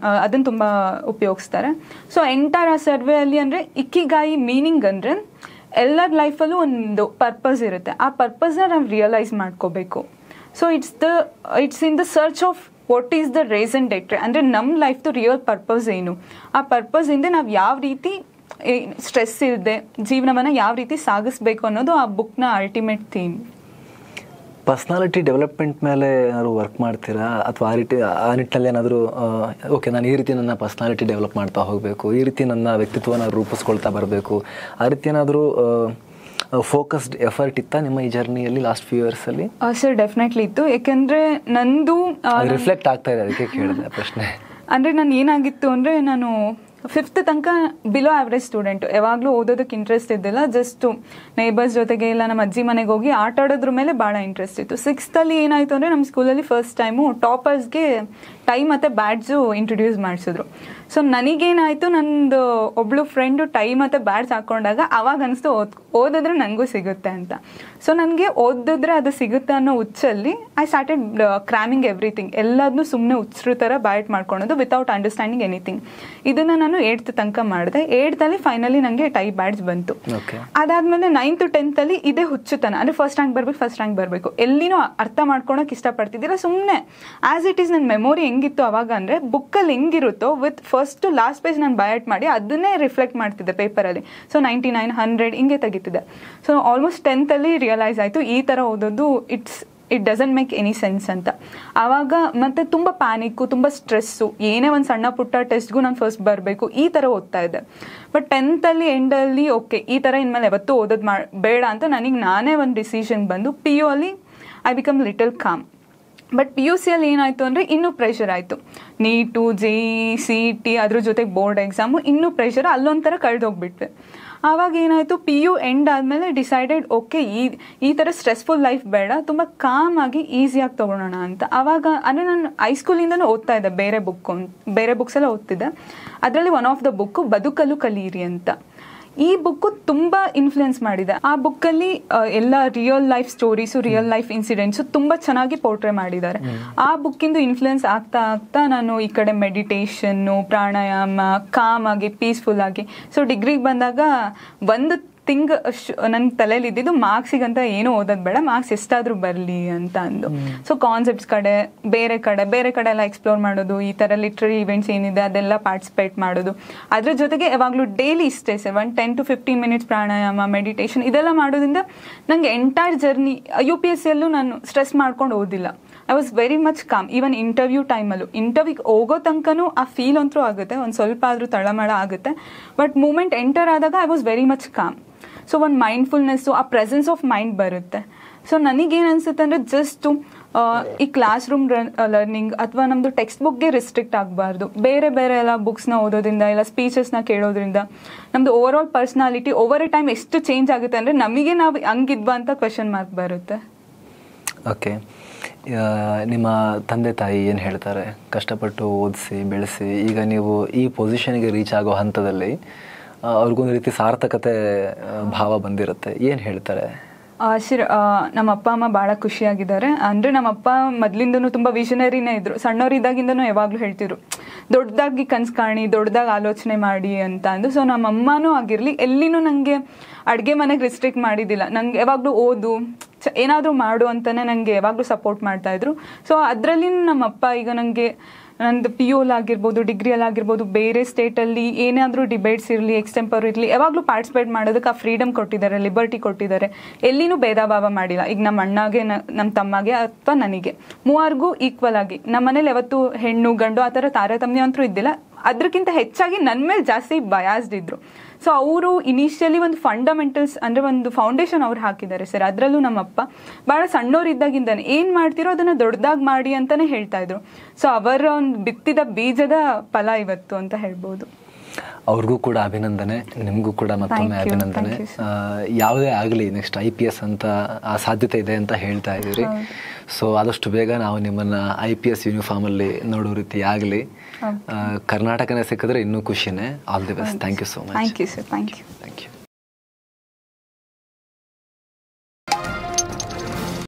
ತುಂಬ ಉಪಯೋಗಿಸ್ತಾರೆ. ಸೊ ಎಂಟೈರ್ ಆ ಸರ್ವೆ ಅಲ್ಲಿ ಅಂದರೆ ಇಕಿಗಾಯಿ ಮೀನಿಂಗ್ ಅಂದರೆ ಎಲ್ಲರ ಲೈಫಲ್ಲೂ ಒಂದು ಪರ್ಪಸ್ ಇರುತ್ತೆ. ಆ ಪರ್ಪಸ್ನ ನಾವು ರಿಯಲೈಸ್ ಮಾಡ್ಕೋಬೇಕು. So it's in the search of what is the reason direct, ಅಂದರೆ ನಮ್ಮ ಲೈಫ್ದು ರಿಯಲ್ ಪರ್ಪಸ್ ಏನು, ಆ ಪರ್ಪಸ್ಸಿಂದ ನಾವು ಯಾವ ರೀತಿ ಸ್ಟ್ರೆಸ್ ಇಲ್ಲದೆ ಜೀವನವನ್ನು ಯಾವ ರೀತಿ ಸಾಗಿಸ್ಬೇಕು ಅನ್ನೋದು ಆ ಬುಕ್ನ ಅಲ್ಟಿಮೇಟ್ ಥೀಮ್. ಪರ್ಸ್ನಾಲಿಟಿ ಡೆವಲಪ್ಮೆಂಟ್ ಮೇಲೆ ಏನಾದ್ರು ವರ್ಕ್ ಮಾಡ್ತೀರಾ, ಅಥವಾ ಆ ನಿಟ್ಟಿನಲ್ಲಿ ಏನಾದರೂ ಓಕೆ ನಾನು ಈ ರೀತಿ ನನ್ನ ಪರ್ಸ್ನಾಲಿಟಿ ಡೆವಲಪ್ ಮಾಡ್ತಾ ಹೋಗಬೇಕು, ಈ ರೀತಿ ನನ್ನ ವ್ಯಕ್ತಿತ್ವನ ರೂಪಿಸ್ಕೊಳ್ತಾ ಬರಬೇಕು, ಆ ರೀತಿ ಏನಾದರೂ ಫೋಕಸ್ಡ್ ಎಫರ್ಟ್ ಇತ್ತಾ ನಿಮ್ಮ ಈ ಜರ್ನಿಯಲ್ಲಿ ಲಾಸ್ಟ್ ಫ್ಯೂ ಇಯರ್ಸಲ್ಲಿ? ಸರ್ ಡೆಫಿನೆಟ್ಲಿ ಇತ್ತು. ಯಾಕೆಂದರೆ ನಂದು ರಿಫ್ಲೆಕ್ಟ್ ಆಗ್ತಾ ಇದೆ, ಅದಕ್ಕೆ ಕೇಳಿದೆ ಪ್ರಶ್ನೆ. ಅಂದರೆ ನಾನು ಏನಾಗಿತ್ತು ಅಂದರೆ, ನಾನು 5th ತನಕ ಬಿಲೋ ಆವ್ರೇಜ್ ಸ್ಟೂಡೆಂಟು, ಯಾವಾಗಲೂ ಓದೋದಕ್ಕೆ ಇಂಟ್ರೆಸ್ಟ್ ಇದ್ದಿಲ್ಲ. ಜಸ್ಟು ನೇಬರ್ಸ್ ಜೊತೆಗೆ ಇಲ್ಲ ನಮ್ಮ ಅಜ್ಜಿ ಮನೆಗೆ ಹೋಗಿ ಆಟ ಆಡೋದ್ರ ಮೇಲೆ ಭಾಳ ಇಂಟ್ರೆಸ್ಟ್ ಇತ್ತು. 6th ಏನಾಯಿತು ಅಂದರೆ, ನಮ್ಮ ಸ್ಕೂಲಲ್ಲಿ ಫಸ್ಟ್ ಟೈಮು ಟಾಪರ್ಸ್ಗೆ ಟೈ ಮತ್ತು ಬ್ಯಾಡ್ಜು ಇಂಟ್ರೊಡ್ಯೂಸ್ ಮಾಡಿಸಿದ್ರು. ಸೊ ನನಗೇನಾಯಿತು, ನಂದು ಒಬ್ಳು ಫ್ರೆಂಡು ಟೈ ಮತ್ತು ಬ್ಯಾಡ್ಜ್ ಹಾಕ್ಕೊಂಡಾಗ ಅವಾಗ ಅನಿಸ್ತು ಓದಿದ್ರೆ ನನಗೂ ಸಿಗುತ್ತೆ ಅಂತ. ಸೊ ನನಗೆ ಓದಿದ್ರೆ ಅದು ಸಿಗುತ್ತೆ ಅನ್ನೋ ಹುಚ್ಚಲ್ಲಿ ಐ ಸ್ಟಾರ್ಟೆಡ್ ಕ್ರಾಮಿಂಗ್ ಎವ್ರಿಥಿಂಗ್, ಎಲ್ಲದನ್ನೂ ಸುಮ್ಮನೆ ಹುಚ್ಚರು ಥರ ಬ್ಯಾಟ್ ಮಾಡ್ಕೊಳೋದು ವಿತೌಟ್ ಅಂಡರ್ಸ್ಟ್ಯಾಂಡಿಂಗ್ ಎನಿಥಿಂಗ್. ಇದನ್ನು ನಾನು 8th ತನಕ ಮಾಡಿದೆ. 8th ಫೈನಲಿ ನನಗೆ ಟೈ ಬ್ಯಾಡ್ಜ್ ಬಂತು. ಅದಾದಮೇಲೆ 9th 10th ಇದೇ ಹುಚ್ಚುತನ, ಅಂದರೆ ಫಸ್ಟ್ ರ್ಯಾಂಕ್ ಬರಬೇಕು ಎಲ್ಲಿನೂ ಅರ್ಥ ಮಾಡ್ಕೊಳಕ್ಕೆ ಇಷ್ಟಪಡ್ತಿದ್ದಿಲ್ಲ. ಸುಮ್ಮನೆ ಆ್ಯಸ್ ಇಟ್ ಈಸ್ ನನ್ನ ಮೆಮೊರಿ ಹೆಂಗಿತ್ತು ಅವಾಗ ಅಂದರೆ, ಬುಕ್ಕಲ್ಲಿ ಹೆಂಗಿರುತ್ತೋ with first to last page ನಾನು ಬಯಾಟ್ ಮಾಡಿ ಅದನ್ನೇ ರಿಫ್ಲೆಕ್ಟ್ ಮಾಡ್ತಿದ್ದೆ ಪೇಪರಲ್ಲಿ. ಸೊ 99, 100 ಹಿಂಗೆ ತೆಗಿತಿದ್ದೆ. ಸೊ ಆಲ್ಮೋಸ್ಟ್ 10th ರಿಯಲೈಸ್ ಆಯಿತು ಈ ಥರ ಓದೋದು it doesn't make any sense ಅಂತ. ಆವಾಗ ಮತ್ತೆ ತುಂಬ ಪ್ಯಾನಿಕ್ಕು, ತುಂಬ ಸ್ಟ್ರೆಸ್ಸು, ಏನೇ ಒಂದು ಸಣ್ಣ ಪುಟ್ಟ ಟೆಸ್ಟ್ಗೂ ನಾನು ಫಸ್ಟ್ ಬರಬೇಕು, ಈ ಥರ ಓದ್ತಾ ಇದ್ದೆ. ಬಟ್ 10th ಎಂಡಲ್ಲಿ ಓಕೆ ಈ ಥರ ಇನ್ಮೇಲೆ ಯಾವತ್ತೂ ಓದೋದು ಬೇಡ ಅಂತ ನಾನೇ ಒಂದು ಡಿಸಿಷನ್ ಬಂದು PU ಅಲ್ಲಿ I become little calm. But PUC ಏನಾಯಿತು ಅಂದರೆ ಇನ್ನೂ ಪ್ರೆಷರ್ ಆಯಿತು. ನೀಟು, JEE, CET ಅದ್ರ ಜೊತೆಗೆ ಬೋರ್ಡ್ ಎಕ್ಸಾಮು, ಇನ್ನೂ ಪ್ರೆಷರ್, ಅಲ್ಲೊಂಥರ ಕಳೆದೋಗ್ಬಿಟ್ವೆ. ಆವಾಗ ಏನಾಯಿತು, PU ಎಂಡ್ ಆದಮೇಲೆ ಡಿಸೈಡೆಡ್ ಓಕೆ ಈ ಥರ ಸ್ಟ್ರೆಸ್ಫುಲ್ ಲೈಫ್ ಬೇಡ, ತುಂಬ ಕಾಮ್ ಆಗಿ ಈಸಿಯಾಗಿ ತೊಗೊಳೋಣ ಅಂತ. ಆವಾಗ ಅಂದರೆ ನಾನು ಹೈಸ್ಕೂಲಿಂದನೂ ಓದ್ತಾ ಇದ್ದೆ ಬೇರೆ ಬುಕ್ಸ್ ಎಲ್ಲ ಓದ್ತಿದ್ದೆ. ಅದರಲ್ಲಿ ಒನ್ ಆಫ್ ದ ಬುಕ್ಕು ಬದುಕಲು ಕಲೀರಿ ಅಂತ. ಈ ಬುಕ್ಕು ತುಂಬ ಇನ್ಫ್ಲುಯೆನ್ಸ್ ಮಾಡಿದೆ. ಆ ಬುಕ್ಕಲ್ಲಿ ಎಲ್ಲ real life stories, real life incidents ತುಂಬ ಚೆನ್ನಾಗಿ ಪೋರ್ಟ್ರೇ ಮಾಡಿದ್ದಾರೆ. ಆ ಬುಕ್ಕಿಂದು ಇನ್ಫ್ಲುಯೆನ್ಸ್ ಆಗ್ತಾ ನಾನು ಈ ಕಡೆ ಮೆಡಿಟೇಷನ್ನು, ಪ್ರಾಣಾಯಾಮ, ಕಾಮ್ ಆಗಿ ಪೀಸ್ಫುಲ್ ಆಗಿ. ಸೊ ಡಿಗ್ರಿಗೆ ಬಂದಾಗ ಒಂದು ನನ್ನ ತಲೆಯಲ್ಲಿ ಇದ್ದಿದ್ದು ಮಾರ್ಕ್ಸಿಗಂತ ಏನೂ ಓದೋದು ಬೇಡ, ಮಾರ್ಕ್ಸ್ ಎಷ್ಟಾದರೂ ಬರಲಿ ಅಂತ ಅಂದು. ಸೊ ಕಾನ್ಸೆಪ್ಟ್ಸ್ ಬೇರೆ ಕಡೆ ಎಲ್ಲ ಎಕ್ಸ್ಪ್ಲೋರ್ ಮಾಡೋದು, ಈ ಥರ ಲಿಟ್ರರಿ ಇವೆಂಟ್ಸ್ ಏನಿದೆ ಅದೆಲ್ಲ ಪಾರ್ಟಿಸಿಪೇಟ್ ಮಾಡೋದು. ಅದ್ರ ಜೊತೆಗೆ ಯಾವಾಗಲೂ ಡೈಲಿ ಇಷ್ಟೇ sir 10 to 15 minutes pranayama, meditation ಇದೆಲ್ಲ ಮಾಡೋದ್ರಿಂದ ನನಗೆ ಎಂಟೈರ್ ಜರ್ನಿ UPSCಯಲ್ಲೂ ನಾನು ಸ್ಟ್ರೆಸ್ ಮಾಡ್ಕೊಂಡು ಓದಿಲ್ಲ. I was very much calm. Even ಇಂಟರ್ವ್ಯೂಗೆ ಹೋಗೋ ತನಕನೂ ಆ ಫೀಲ್ ಅಂತೂ ಆಗುತ್ತೆ, ಒಂದು ಸ್ವಲ್ಪ ಆದರೂ ತಳಮಳ ಆಗುತ್ತೆ. ಬಟ್ ಮೂಮೆಂಟ್ ಎಂಟರ್ ಆದಾಗ I was very much calm. So ಒಂದು ಮೈಂಡ್ಫುಲ್ನೆಸ್ಸು, ಆ ಪ್ರೆಸೆನ್ಸ್ ಆಫ್ ಮೈಂಡ್ ಬರುತ್ತೆ. ಸೊ ನನಗೇನು ಅನಿಸುತ್ತೆ ಅಂದರೆ, ಜಸ್ಟು ಈ ಕ್ಲಾಸ್ ರೂಮ್ ಲರ್ನಿಂಗ್ ಅಥವಾ ನಮ್ಮದು ಟೆಕ್ಸ್ಟ್ ಬುಕ್ಗೆ ರಿಸ್ಟ್ರಿಕ್ಟ್ ಆಗಬಾರ್ದು. ಬೇರೆ ಎಲ್ಲ ಬುಕ್ಸ್ನ ಓದೋದ್ರಿಂದ, ಇಲ್ಲ ಸ್ಪೀಚಸ್ನ ಕೇಳೋದ್ರಿಂದ ನಮ್ಮದು overall personality over a time ಎಷ್ಟು ಚೇಂಜ್ ಆಗುತ್ತೆ ಅಂದರೆ, ನಮಗೆ ನಾವು ಹಂಗಿದ್ವಾ ಅಂತ ಕ್ವೆಶನ್ ಮಾರ್ಕ್ ಬರುತ್ತೆ. ಓಕೆ, ನಿಮ್ಮ ತಂದೆ ತಾಯಿ ಏನು ಹೇಳ್ತಾರೆ? ಕಷ್ಟಪಟ್ಟು ಓದಿಸಿ ಬೆಳೆಸಿ ಈಗ ನೀವು ಈ ಪೊಸಿಷನ್ಗೆ ರೀಚ್ ಆಗೋ ಹಂತದಲ್ಲಿ ಅವ್ರಿಗೊಂದು ರೀತಿ ಸಾರ್ಥಕತೆ ಭಾವ ಬಂದಿರುತ್ತೆ, ಏನು ಹೇಳ್ತಾರೆ? ಸರ್, ನಮ್ಮ ಅಪ್ಪ ಅಮ್ಮ ಭಾಳ ಖುಷಿಯಾಗಿದ್ದಾರೆ. ಅಂದರೆ ನಮ್ಮ ಅಪ್ಪ ಮೊದಲಿಂದನೂ ತುಂಬ ವಿಷನರಿನೇ ಇದ್ದರು. ಸಣ್ಣವರಿದ್ದಾಗಿಂದನೂ ಯಾವಾಗಲೂ ಹೇಳ್ತಿದ್ರು ದೊಡ್ಡದಾಗಿ ಕನಸು ಕಾಣಿ, ದೊಡ್ಡದಾಗಿ ಆಲೋಚನೆ ಮಾಡಿ ಅಂತ ಅಂದು. ಸೊ ನಮ್ಮ ಅಮ್ಮನೂ ಆಗಿರಲಿ ಎಲ್ಲಿನೂ ನನಗೆ ಅಡುಗೆ ಮನೆಗೆ ರಿಸ್ಟ್ರಿಕ್ಟ್ ಮಾಡಿದ್ದಿಲ್ಲ. ನನಗೆ ಯಾವಾಗಲೂ ಓದು, ಏನಾದರೂ ಮಾಡು ಅಂತಲೇ ನನಗೆ ಯಾವಾಗಲೂ ಸಪೋರ್ಟ್ ಮಾಡ್ತಾಯಿದ್ರು. ಸೊ ಅದರಲ್ಲಿ ನಮ್ಮಪ್ಪ ಈಗ ನನಗೆ ನಂದು PU ಆಗಿರ್ಬೋದು, ಡಿಗ್ರಿಯಲ್ಲಾಗಿರ್ಬೋದು, ಬೇರೆ ಸ್ಟೇಟಲ್ಲಿ ಏನಾದರೂ ಡಿಬೇಟ್ಸ್ ಇರಲಿ, ಎಕ್ಸ್ಟೆಂಪರ್ ಇರಲಿ, ಯಾವಾಗಲೂ ಪಾರ್ಟಿಸಿಪೇಟ್ ಮಾಡೋದಕ್ಕೆ ಆ ಫ್ರೀಡಮ್ ಕೊಟ್ಟಿದ್ದಾರೆ, ಲಿಬರ್ಟಿ ಕೊಟ್ಟಿದ್ದಾರೆ. ಎಲ್ಲಿನೂ ಭೇದ ಭಾವ ಮಾಡಿಲ್ಲ. ಈಗ ನಮ್ಮ ಅಣ್ಣಗೆ, ನಮ್ಮ ತಮ್ಮಗೆ ಅಥವಾ ನನಗೆ ಮೂವರಿಗೂ ಈಕ್ವಲ್ ಆಗಿ. ನಮ್ಮ ಮನೇಲಿ ಯಾವತ್ತೂ ಹೆಣ್ಣು ಗಂಡು ಆ ಥರ ತಾರತಮ್ಯ ಅಂತೂ ಇದ್ದಿಲ್ಲ. ಅದಕ್ಕಿಂತ ಹೆಚ್ಚಾಗಿ ನನ್ನ ಮೇಲೆ ಜಾಸ್ತಿ ಬಯಾಸ್ಡ್ ಇದ್ದರು. ಸೊ ಅವರು ಇನಿಷಿಯಲಿ ಒಂದು ಫಂಡಮೆಂಟಲ್ಸ್ ಅಂದರೆ ಒಂದು ಫೌಂಡೇಶನ್ ಅವ್ರು ಹಾಕಿದ್ದಾರೆ ಸರ್. ಅದರಲ್ಲೂ ನಮ್ಮಪ್ಪ ಭಾಳ ಸಣ್ಣವರಿದ್ದಾಗಿಂದಾನೆ ಏನು ಮಾಡ್ತಿರೋ ಅದನ್ನು ದೊಡ್ಡದಾಗಿ ಮಾಡಿ ಅಂತಲೇ ಹೇಳ್ತಾ ಇದ್ರು. ಸೊ ಅವರ ಒಂದು ಬಿತ್ತಿದ ಬೀಜದ ಫಲ ಇವತ್ತು ಅಂತ ಹೇಳ್ಬೋದು. ಅವ್ರಿಗೂ ಕೂಡ ಅಭಿನಂದನೆ, ನಿಮಗೂ ಕೂಡ ಮತ್ತೊಮ್ಮೆ ಅಭಿನಂದನೆ. ಯಾವುದೇ ಆಗಲಿ ನೆಕ್ಸ್ಟ್ IPS ಅಂತ ಆ ಸಾಧ್ಯತೆ ಇದೆ ಅಂತ ಹೇಳ್ತಾ ಇದ್ದೀರಿ. ಸೊ ಆದಷ್ಟು ಬೇಗ ನಾವು ನಿಮ್ಮನ್ನು IPS ಯೂನಿಫಾರ್ಮಲ್ಲಿ ನೋಡೋ ರೀತಿ ಆಗಲಿ. ಕರ್ನಾಟಕನೇ ಸಿಕ್ಕಿದ್ರೆ ಇನ್ನೂ ಖುಷಿನೇ. All the best. Thank you so much. Thank you sir. Thank you.